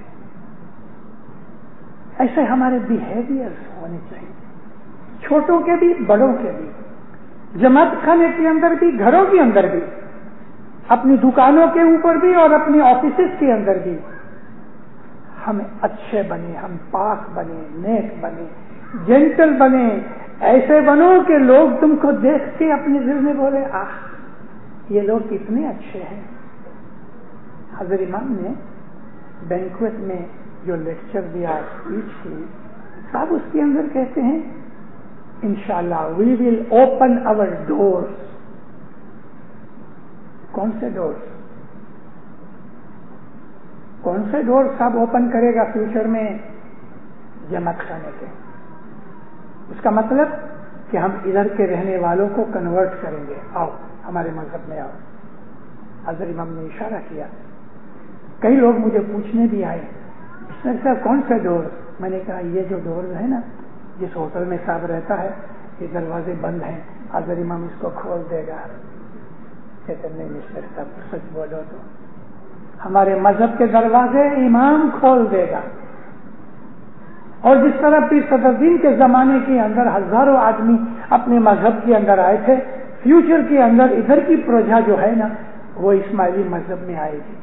ایسے ہمارے بیہیویئر ہونے چاہیے, چھوٹوں کے بھی بڑوں کے بھی, جماعت خانے کے اندر بھی, گھروں کے اندر بھی, اپنی دکانوں کے اوپر بھی اور اپنی آفیسز کے اندر بھی. ہم اچھے بنے, ہم پاک بنے, نیک بنے, جینٹل بنے, ایسے بنو کہ لوگ تم کو دیکھ کے اپنے دل میں بولے آہ یہ لوگ کتنے اچھے ہیں. حضرت امام نے بینکویٹ میں جو لیکچر دیا, اسپیچ کی, صاحب اس کے اندر کہتے ہیں انشاءاللہ وی ول اوپن آور ڈورس. کون سے ڈورس؟ کون سے ڈور صاحب اوپن کرے گا فیوچر میں؟ جماعت خانے کے. اس کا مطلب کہ ہم ادھر کے رہنے والوں کو کنورٹ کریں گے, آؤ ہمارے مذہب میں آؤ. حضرت امام نے اشارہ کیا. کئی لوگ مجھے پوچھنے بھی آئے صاحب کون سا ڈور؟ میں نے کہا یہ جو ڈور ہے نا جس ہوٹل میں صاحب رہتا ہے یہ دروازے بند ہیں, حضرت امام اس کو کھول دے گا. کہتے نہیں مسٹر صاحب سچ بولو تو ہمارے مذہب کے دروازے امام کھول دے گا. اور جس طرح پیر صدر الدین کے زمانے کے اندر ہزاروں آدمی اپنے مذہب کے اندر آئے تھے, فیوچر کے اندر ادھر کی پروجا جو ہے نا وہ اسماعیلی مذہب میں آئے گی.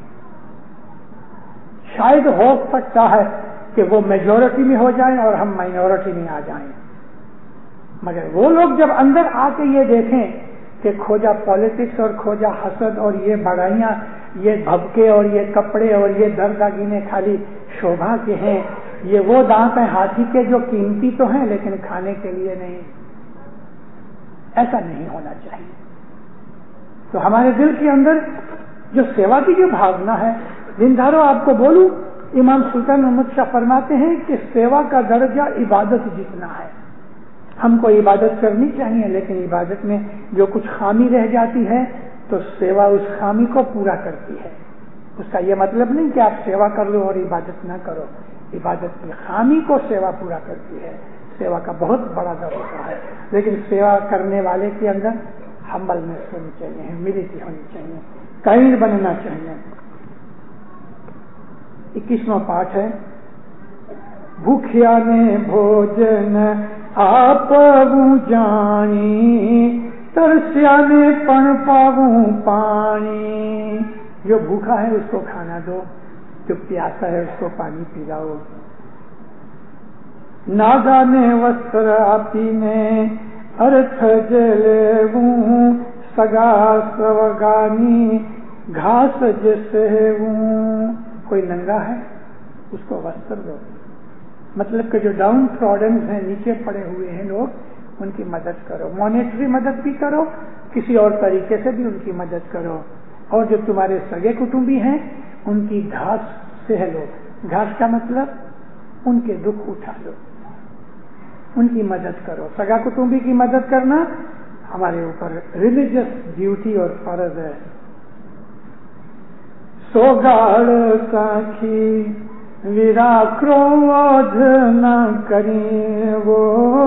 شاید ہو سکتا ہے کہ وہ میجورٹی میں ہو جائیں اور ہم مائنورٹی میں آ جائیں, مگر وہ لوگ جب اندر آ کے یہ دیکھیں کہ کھوجا پالیٹکس اور کھوجا حسد اور یہ بڑائیاں, یہ بھبکے اور یہ کپڑے اور یہ درداگینے خالی شوبھا کے ہیں, یہ وہ دانت ہیں ہاتھی کے جو قیمتی تو ہیں لیکن کھانے کے لیے نہیں. ایسا نہیں ہونا چاہیے. تو ہمارے دل کے اندر جو سیوا کی جو بھاونا ہے, دینداروں آپ کو بولوں امام سلطان محمد شاہ فرماتے ہیں کہ سیوا کا درجہ عبادت جتنا ہے. ہم کو عبادت کرنی چاہیے لیکن عبادت میں جو کچھ خامی رہ جاتی ہے تو سیوا اس خامی کو پورا کرتی ہے. اس کا یہ مطلب نہیں کہ آپ سیوا کر لو اور عبادت نہ کرو, عبادت کی خامی کو سیوا پورا کرتی ہے. سیوا کا بہت بڑا درجہ ہے, لیکن سیوا کرنے والے کے اندر ہمبلنس ہونی چاہیے, ہیوملٹی ہونی چاہیے, کائنڈ بننا چاہیے. 21واں پاٹ ہے. بھوکھیا نے بھوجن آپ جانی, ترسیا نے پن پاؤں پانی. جو بھوکا ہے اس کو کھانا دو, جو پیاسا ہے اس کو پانی پلاؤ. ناگا نے وستر آپی نے ارتھ جلوں, سگا سوگانی گھاس جسے ہوں. کوئی ننگا ہے اس کو وستر دو, مطلب کہ جو ڈاؤن پروڈنٹس ہیں, نیچے پڑے ہوئے ہیں لوگ, ان کی مدد کرو. مانیٹری مدد بھی کرو, کسی اور طریقے سے بھی ان کی مدد کرو. اور جو تمہارے سگے کٹمبی ہیں ان کی گھاس سہ لو. گھاس کا مطلب ان کے دکھ اٹھا لو, ان کی مدد کرو. سگا کٹمبی کی مدد کرنا ہمارے اوپر ریلیجس ڈیوٹی اور فرض ہے. सोगाड़ साखी वीरा क्रोध न करी वो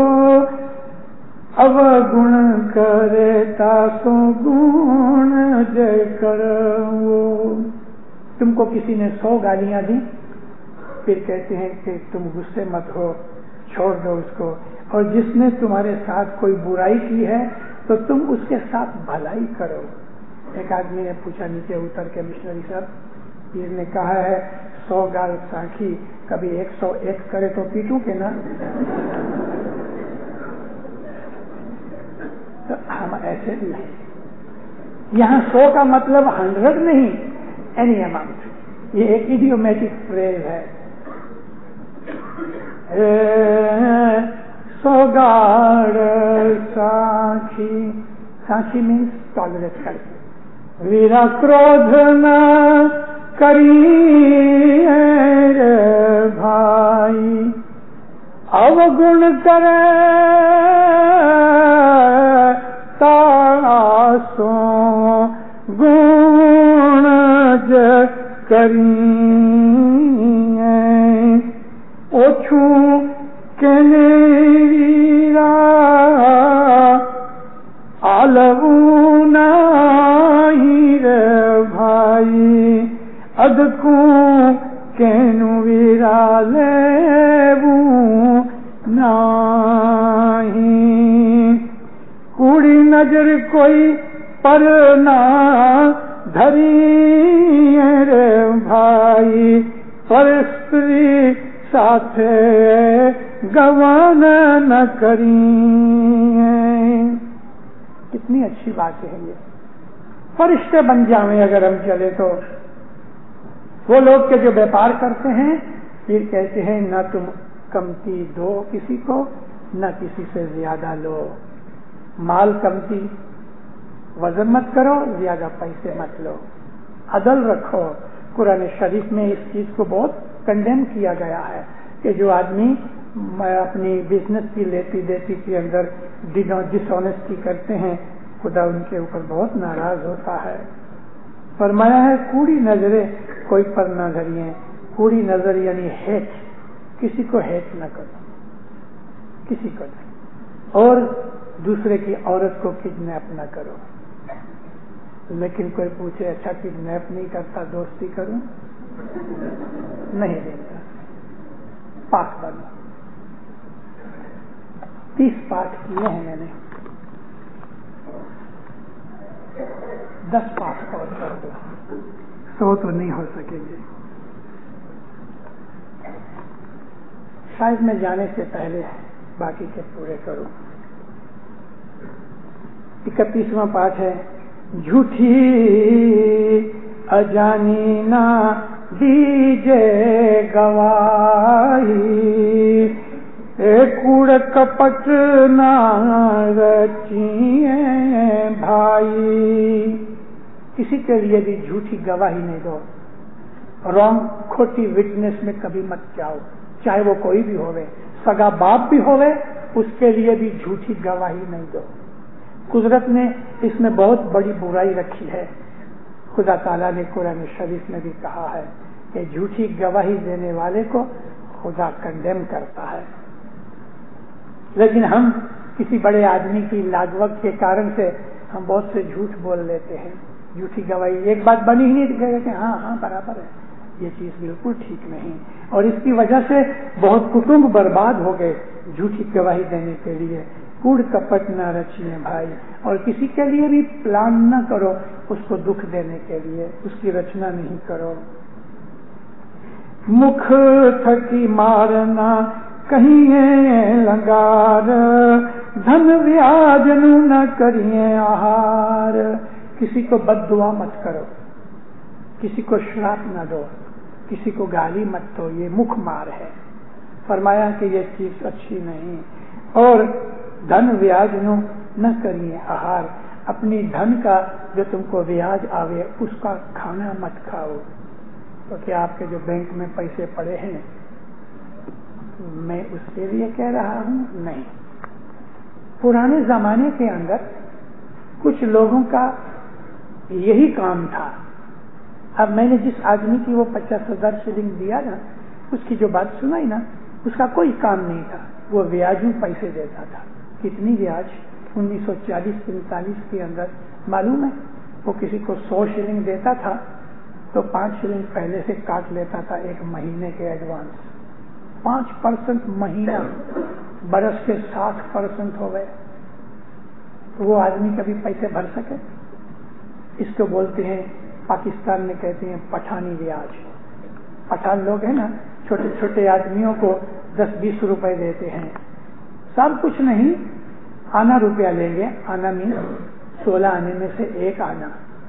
अवगुण करे तासो गुण जय करो। तुमको किसी ने 100 गालियां दी, फिर कहते हैं कि तुम गुस्से मत हो, छोड़ दो उसको, और जिसने तुम्हारे साथ कोई बुराई की है तो तुम उसके साथ भलाई करो। एक आदमी ने पूछा नीचे उतर के, मिशनरी साहब, पीर ने कहा है 100 गाल साखी, कभी 101 करे तो पीटू के ना। तो हम ऐसे भी हैं। यहाँ 100 का मतलब 100 नहीं, एनी अमाउंट। ये एक इडियोमेटिक फ्रेज है। सोगाड़ साखी, साखी मीन्स टॉलरेट करके, वीरा क्रोध न करी भाई, अवगुण करे तासो गुण ज करी। ओछू केने वीरा आलवू नाही रे भाई, अदकू केनु वीरा लेवू नाही। कूड़ी नजर कोई पर ना धरी रे भाई, पर स्त्री साथे गवान न करी। कितनी अच्छी बात है ये। फरिश्ते बन जावे अगर हम चले तो। वो लोग के जो व्यापार करते हैं फिर कहते हैं न तुम कमती दो किसी को, न किसी से ज्यादा लो। माल कमती वजन मत करो, ज्यादा पैसे मत लो, अदल रखो। कुरान शरीफ में इस चीज को बहुत कंडेम किया गया है कि जो आदमी अपनी बिजनेस की लेती देती के अंदर डिसऑनेस्टी करते हैं, खुदा उनके ऊपर बहुत नाराज होता है। फरमाया है कूड़ी नजरें कोई पर न धरिए। कूड़ी नजर यानी हेट, किसी को हेट न करो, किसी को नहीं, और दूसरे की औरत को किडनैप न करो। लेकिन कोई पूछे अच्छा किडनैप नहीं करता, दोस्ती करूं? नहीं देता। पाठ बनो। 30 पाठ किए हैं मैंने, 10 पाठ और कर दो, 100 तो नहीं हो सकेंगे। शायद मैं जाने से पहले बाकी के पूरे करूं। 31वां पाठ है, झूठी अजानी ना दीजे गवाही, कूड़ कपट ना रचिए भाई। किसी के लिए भी झूठी गवाही नहीं दो। रॉन्ग खोटी विटनेस में कभी मत जाओ, चाहे वो कोई भी होवे, सगा बाप भी होवे, उसके लिए भी झूठी गवाही नहीं दो। कुदरत ने इसमें बहुत बड़ी बुराई रखी है। खुदा ताला ने कुरान शरीफ में भी कहा है कि झूठी गवाही देने वाले को खुदा कंडेम करता है। लेकिन हम किसी बड़े आदमी की लागवक के कारण से हम बहुत से झूठ बोल लेते हैं। झूठी गवाही एक बात बनी ही नहीं दिखेगा कि हाँ हाँ बराबर है, ये चीज बिल्कुल ठीक नहीं, और इसकी वजह से बहुत कुटुंब बर्बाद हो गए झूठी गवाही देने के लिए। कूड़ कपट न रचिए भाई, और किसी के लिए भी प्लान न करो उसको दुख देने के लिए, उसकी रचना नहीं करो। मुख थकी मारना कहिए लंगार, धन व्याज न करिए आहार। किसी को बद्दुआ मत करो, किसी को श्राप न दो, किसी को गाली मत दो, ये मुख मार है। फरमाया कि ये चीज अच्छी नहीं। और धन व्याज न करिए आहार, अपनी धन का जो तुमको ब्याज आवे उसका खाना मत खाओ। तो क्या आपके जो बैंक में पैसे पड़े हैं मैं उसके लिए कह रहा हूं? नहीं। पुराने जमाने के अंदर कुछ लोगों का यही काम था اب میں نے جس آدمی کی وہ 50,000 شلنگ دیا نا، اس کی جو بات سنائی نا، اس کا کوئی کام نہیں تھا، وہ بیاجوں پیسے دیتا تھا. کتنی بیاج؟ 1940-45 کے اندر معلوم ہے، وہ کسی کو 100 شلنگ دیتا تھا تو 5 شلنگ پہلے سے کاٹ لیتا تھا ایک مہینے کے ایڈوانس. 5% مہینہ، برس کے 60% ہو گئے. وہ آدمی کبھی پیسے بھر سکے؟ اس کو بولتے ہیں، پاکستان میں کہتے ہیں پٹھانی بیاج. پٹھان لوگ ہیں نا، چھوٹے چھوٹے آدمیوں کو 10-20 روپے دیتے ہیں. سب کچھ نہیں، آنا روپیہ لیں گے. آنا میں 16 آنے میں سے 1 آنا.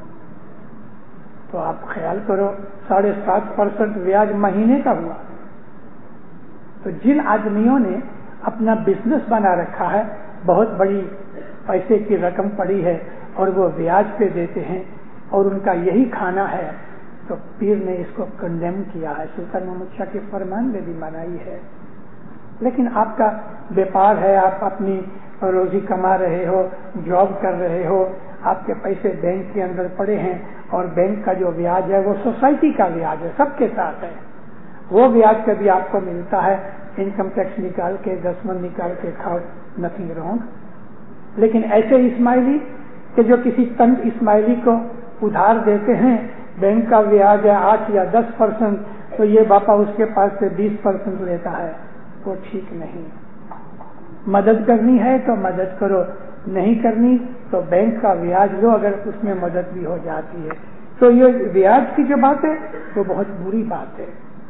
تو آپ خیال کرو 7.5% بیاج مہینے کا ہوا. تو جن آدمیوں نے اپنا بزنس بنا رکھا ہے، بہت بڑی پیسے کی رقم پڑی ہے اور وہ بیاج پہ دیتے ہیں اور ان کا یہی کھانا ہے، تو پیر نے اس کو کنڈیم کیا ہے. سلطان محمد شاہ کے فرمان میں بھی منائی ہے. لیکن آپ کا بیپار ہے، آپ اپنی روزی کما رہے ہو، جاب کر رہے ہو، آپ کے پیسے بینک کے اندر پڑے ہیں اور بینک کا جو بیاج ہے وہ سوسائٹی کا بیاج ہے، سب کے ساتھ ہے. وہ بیاج کبھی آپ کو ملتا ہے، انکم ٹیکس نکال کے 10 نکال کے کھاؤ، نتھنگ رانگ. لیکن ایسے اسماعیلی کہ جو کسی تنگ اسماعیلی کو ادھار دیتے ہیں، بینک کا بیاج ہے 8 یا 10%، تو یہ باپا اس کے پاس سے 20% لیتا ہے، وہ ٹھیک نہیں. مدد کرنی ہے تو مدد کرو، نہیں کرنی تو بینک کا بیاج لو، اگر اس میں مدد بھی ہو جاتی ہے. تو یہ بیاج کی جو بات ہے وہ بہت بری بات ہے.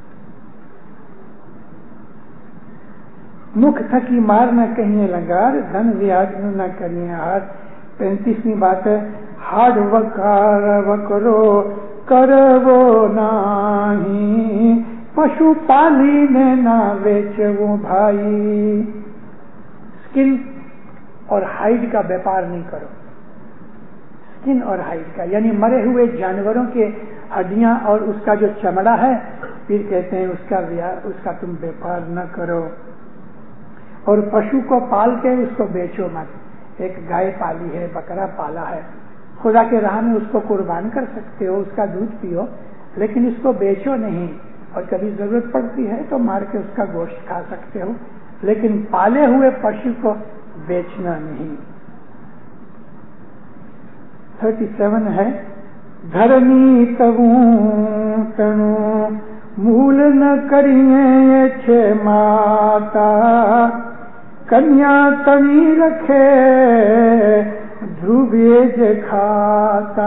مکھ تھکی مار نہ کہیں لگار، دھن بیاج نہ کریے ہار. 35ویں بات ہے، ہاڈ وکار وکرو کرو نہیں، پشو پالی نے نہ بیچو بھائی. اسکن اور ہائیڈ کا بیپار نہیں کرو. اسکن اور ہائیڈ کا یعنی مرے ہوئے جانوروں کے ہڈیاں اور اس کا جو چمڑا ہے، پھر کہتے ہیں اس کا تم بیپار نہ کرو. اور پشو کو پال کے اس کو بیچو مت. ایک گائے پالی ہے، بکرا پالا ہے، خدا کے راہ میں اس کو قربان کر سکتے ہو، اس کا دودھ پیو، لیکن اس کو بیچو نہیں. اور کبھی ضرورت پڑتی ہے تو مار کے اس کا گوشت کھا سکتے ہو، لیکن پالے ہوئے پشو کو بیچنا نہیں. 37 ہے، دھرمی تبوں تنو مول نہ کریے چھ ماتا، کنیا تنی رکھے دھرویج کھاتا.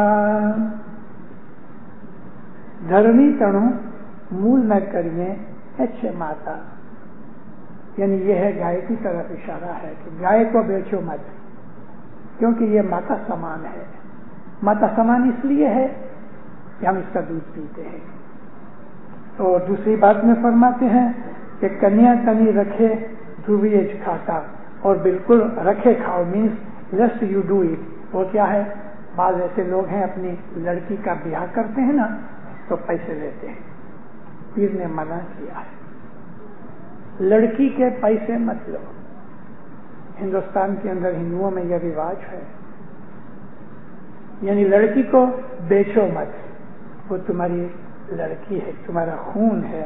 دھرمی تنو مول نہ کریے اچھے ماتا، یعنی یہ ہے گائے کی طرف اشارہ ہے کہ گائے کو بیچو مت، کیونکہ یہ ماتا سمان ہے. ماتا سمان اس لیے ہے کہ ہم اس کا دودھ پیتے ہیں. تو دوسری بات میں فرماتے ہیں کہ کنیا تنی رکھے دھرویج کھاتا، اور بالکل رکھے کھاؤ means least you do it. وہ کیا ہے؟ بعض ایسے لوگ ہیں اپنی لڑکی کا بیاہ کرتے ہیں نا تو پیسے لیتے ہیں. پیر نے منع کیا ہے، لڑکی کے پیسے مت لو. ہندوستان کے اندر ہندوؤں میں یہ رواج ہے، یعنی لڑکی کو بیچو مت، وہ تمہاری لڑکی ہے، تمہارا خون ہے.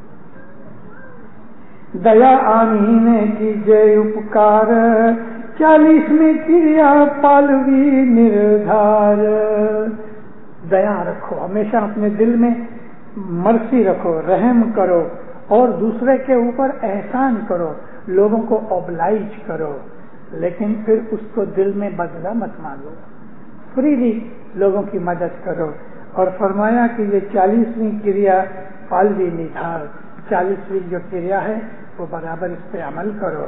دیا آنی کی جے اپکار، 40ویں کریا پالوی نردھار. دیا رکھو، ہمیشہ اپنے دل میں مرسی رکھو، رحم کرو اور دوسرے کے اوپر احسان کرو، لوگوں کو اوبلائج کرو، لیکن پھر اس کو دل میں بدلہ مت مانگو. فریلی لوگوں کی مدد کرو. اور فرمایا کہ یہ 40ویں کریا پالوی نردھار، 40ویں جو کریا ہے وہ برابر اس پہ عمل کرو.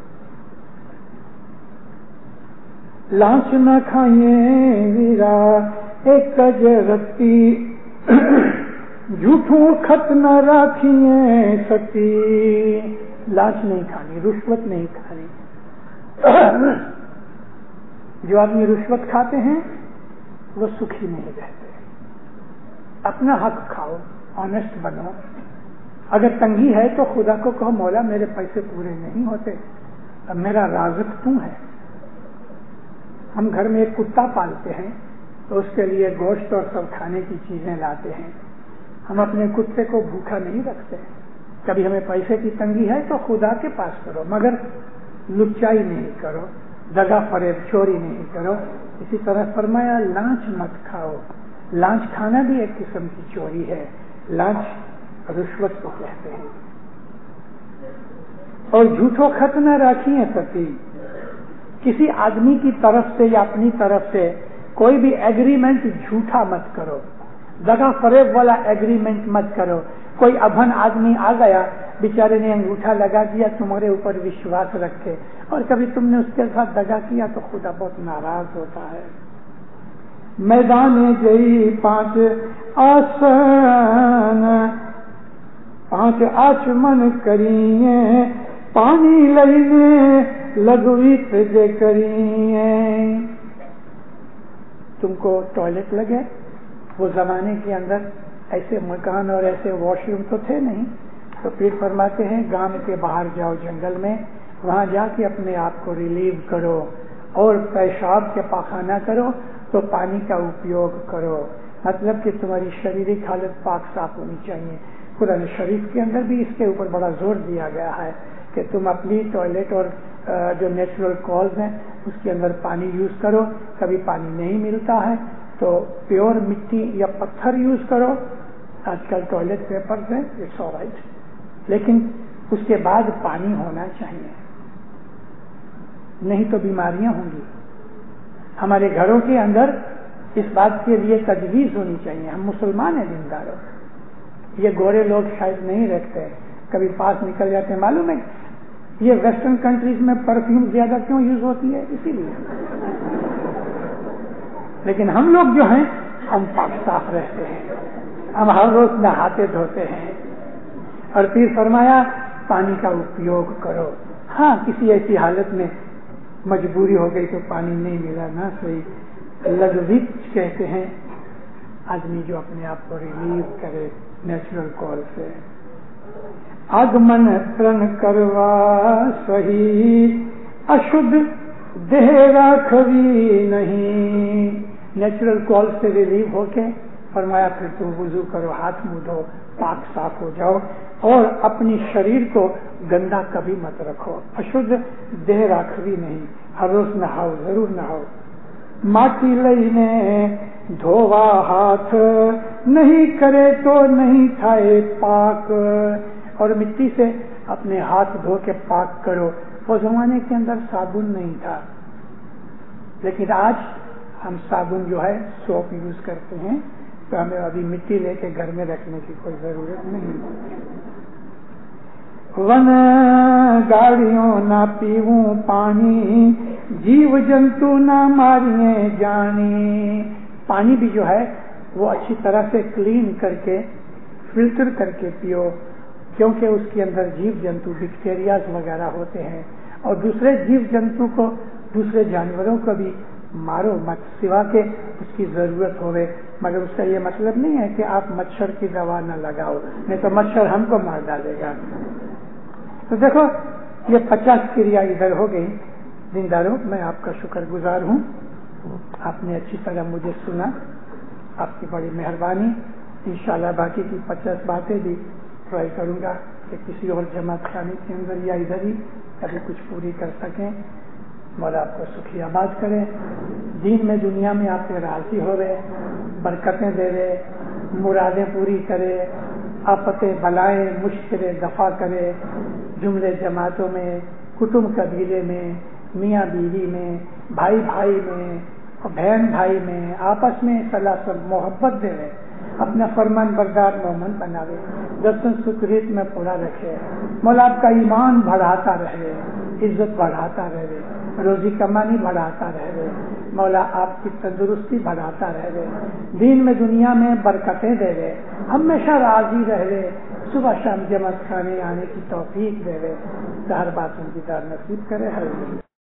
لانچ نہ کھائیں ویرا ایک رتی، جھوٹوں خط نہ راکھیے ستی. لانچ نہیں کھانی، رشوت نہیں کھانی. جو آدمی رشوت کھاتے ہیں وہ سکھی نہیں رہتے. اپنا حق کھاؤ، آنےسٹ بنو. اگر تنگی ہے تو خدا کو کہو مولا میرے پیسے پورے نہیں ہوتے، اب میرا رازق تو ہے. ہم گھر میں ایک کتا پالتے ہیں، تو اس کے لیے گوشت اور سب کھانے کی چیزیں لاتے ہیں. ہم اپنے کتے کو بھوکا نہیں رکھتے. کبھی ہمیں پیسے کی تنگی ہے تو خدا کے پاس کرو، مگر لچائی نہیں کرو، دغا فریب چوری نہیں کرو. اسی طرح فرمایا لانچ مت کھاؤ. لانچ کھانا بھی ایک قسم کی چوری ہے. لانچ رشوت کو کہتے ہیں. اور جھوٹو خط نہ رکھیے ستی. کسی آدمی کی طرف سے یا اپنی طرف سے کوئی بھی ایگریمنٹ جھوٹا مت کرو، دغا فریب والا ایگریمنٹ مت کرو. کوئی ابھن آدمی آ گیا، بیچارے نے انگوٹھا لگا دیا، تمہارے اوپر وشواس رکھے، اور کبھی تم نے اس کے ساتھ دغا کیا تو خدا بہت ناراض ہوتا ہے. میدان جئی 5 آسن 5 آچمن کریے، پانی لینے لگوی تجھے کریے. تم کو ٹوائلٹ لگے. وہ زمانے کے اندر ایسے مکان اور ایسے واش روم تو تھے نہیں، تو پھر فرماتے ہیں گام کے باہر جاؤ جنگل میں، وہاں جا کے اپنے آپ کو ریلیو کرو اور پیشاب کے پاخانہ کرو تو پانی کا اپیوگ کرو. مطلب کہ تمہاری شریرک حالت پاک صاف ہونی چاہیے. قرآن شریف کے اندر بھی اس کے اوپر بڑا زور دیا گیا ہے کہ تم اپنی ٹوائلٹ اور جو نیچرل کالز ہیں اس کے اندر پانی یوز کرو. کبھی پانی نہیں ملتا ہے تو پیور مٹی یا پتھر یوز کرو. آج کل ٹوائلٹ پیپرز ہیں، اٹس آل رائٹ، لیکن اس کے بعد پانی ہونا چاہیے، نہیں تو بیماریاں ہوں گی. ہمارے گھروں کے اندر اس بات کے لیے تجویز ہونی چاہیے. ہم مسلمان ہیں دینداروں، یہ گورے لوگ شاید نہیں رکھتے، کبھی پاس نکل جاتے ہیں. معلوم ہے یہ ویسٹرن کنٹریز میں پرفیوم زیادہ کیوں یوز ہوتی ہے؟ اسی لیے. لیکن ہم لوگ جو ہیں ہم پاک صاف رہتے ہیں، ہم ہر روز نہاتے دھوتے ہیں. اور پھر فرمایا پانی کا اپیوگ کرو. ہاں کسی ایسی حالت میں مجبوری ہو گئی تو پانی نہیں ملا نہ صحیح. لغوچ کہتے ہیں آدمی جو اپنے آپ کو ریلیو کرے نیچرل کال سے. آگمن پرن کروا صحیح اشدھ دیہ راکھوی نہیں. نیچرل کال سے ریلیو ہو کے فرمایا پھر تو وضو کرو، ہاتھ منہ دھو، پاک صاف ہو جاؤ اور اپنی شریر کو گندا کبھی مت رکھو. اشدھ دیہ راکھوی نہیں، ہر روز نہاؤ، ضرور نہاؤ. ماٹی لینے دھووا ہاتھ نہیں کرے تو نہیں تھائے پاک. اور مٹی سے اپنے ہاتھ دھو کے پاک کرو. وہ زمانے کے اندر صابن نہیں تھا، لیکن آج ہم صابن جو ہے سوپ یوز کرتے ہیں، تو ہمیں ابھی مٹی لے کے گھر میں رکھنے کی کوئی ضرورت نہیں. ون گاڑیوں نہ پیوں پانی، جیو جنتو نہ ماریے جانی. پانی بھی جو ہے وہ اچھی طرح سے کلین کر کے فلٹر کر کے پیو، کیونکہ اس کے اندر جیو جنتو بیکٹیریاز وغیرہ ہوتے ہیں. اور دوسرے جیو جنتو کو، دوسرے جانوروں کو بھی مارو مت، سوا کے اس کی ضرورت ہوئے. مگر اس کا یہ مطلب نہیں ہے کہ آپ مچھر کی دوا نہ لگاؤ، نہیں تو مچھر ہم کو مار ڈالے گا. تو دیکھو یہ 50 کریا ادھر ہو گئی. دینداروں میں آپ کا شکر گزار ہوں، آپ نے اچھی طرح مجھے سنا، آپ کی بڑی مہربانی. انشاءاللہ باقی کی 50 باتیں بھی ٹرائی کروں گا کہ کسی اور جماعت خانے کے اندر یا ادھر ہی کبھی کچھ پوری کر سکیں. مولا آپ کو سکھی آباد کرے، دین میں دنیا میں آپ سے راضی ہو رہے، برکتیں دے رہے، مرادیں پوری کرے، آفتیں بلائیں مشکلیں دفع کرے. جملے جماعتوں میں، کٹم قبیلے میں، میاں بیوی میں، بھائی بھائی میں، بہن بھائی میں، آپس میں صلاح محبت دے رہے، اپنا فرمان بردار مومن بناوے، دستن سکریت میں پورا رکھے. مولا آپ کا ایمان بڑھاتا رہے، عزت بڑھاتا رہے، روزی کمانی بڑھاتا رہے. مولا آپ کی تندرستی بڑھاتا رہے، دین میں دنیا میں برکتیں دے رہے، ہمیشہ راضی رہے، صبح شام جماعت خانے آنے کی توفیق دے رہے. ہر بات ان کی دار نصیب کرے. ہر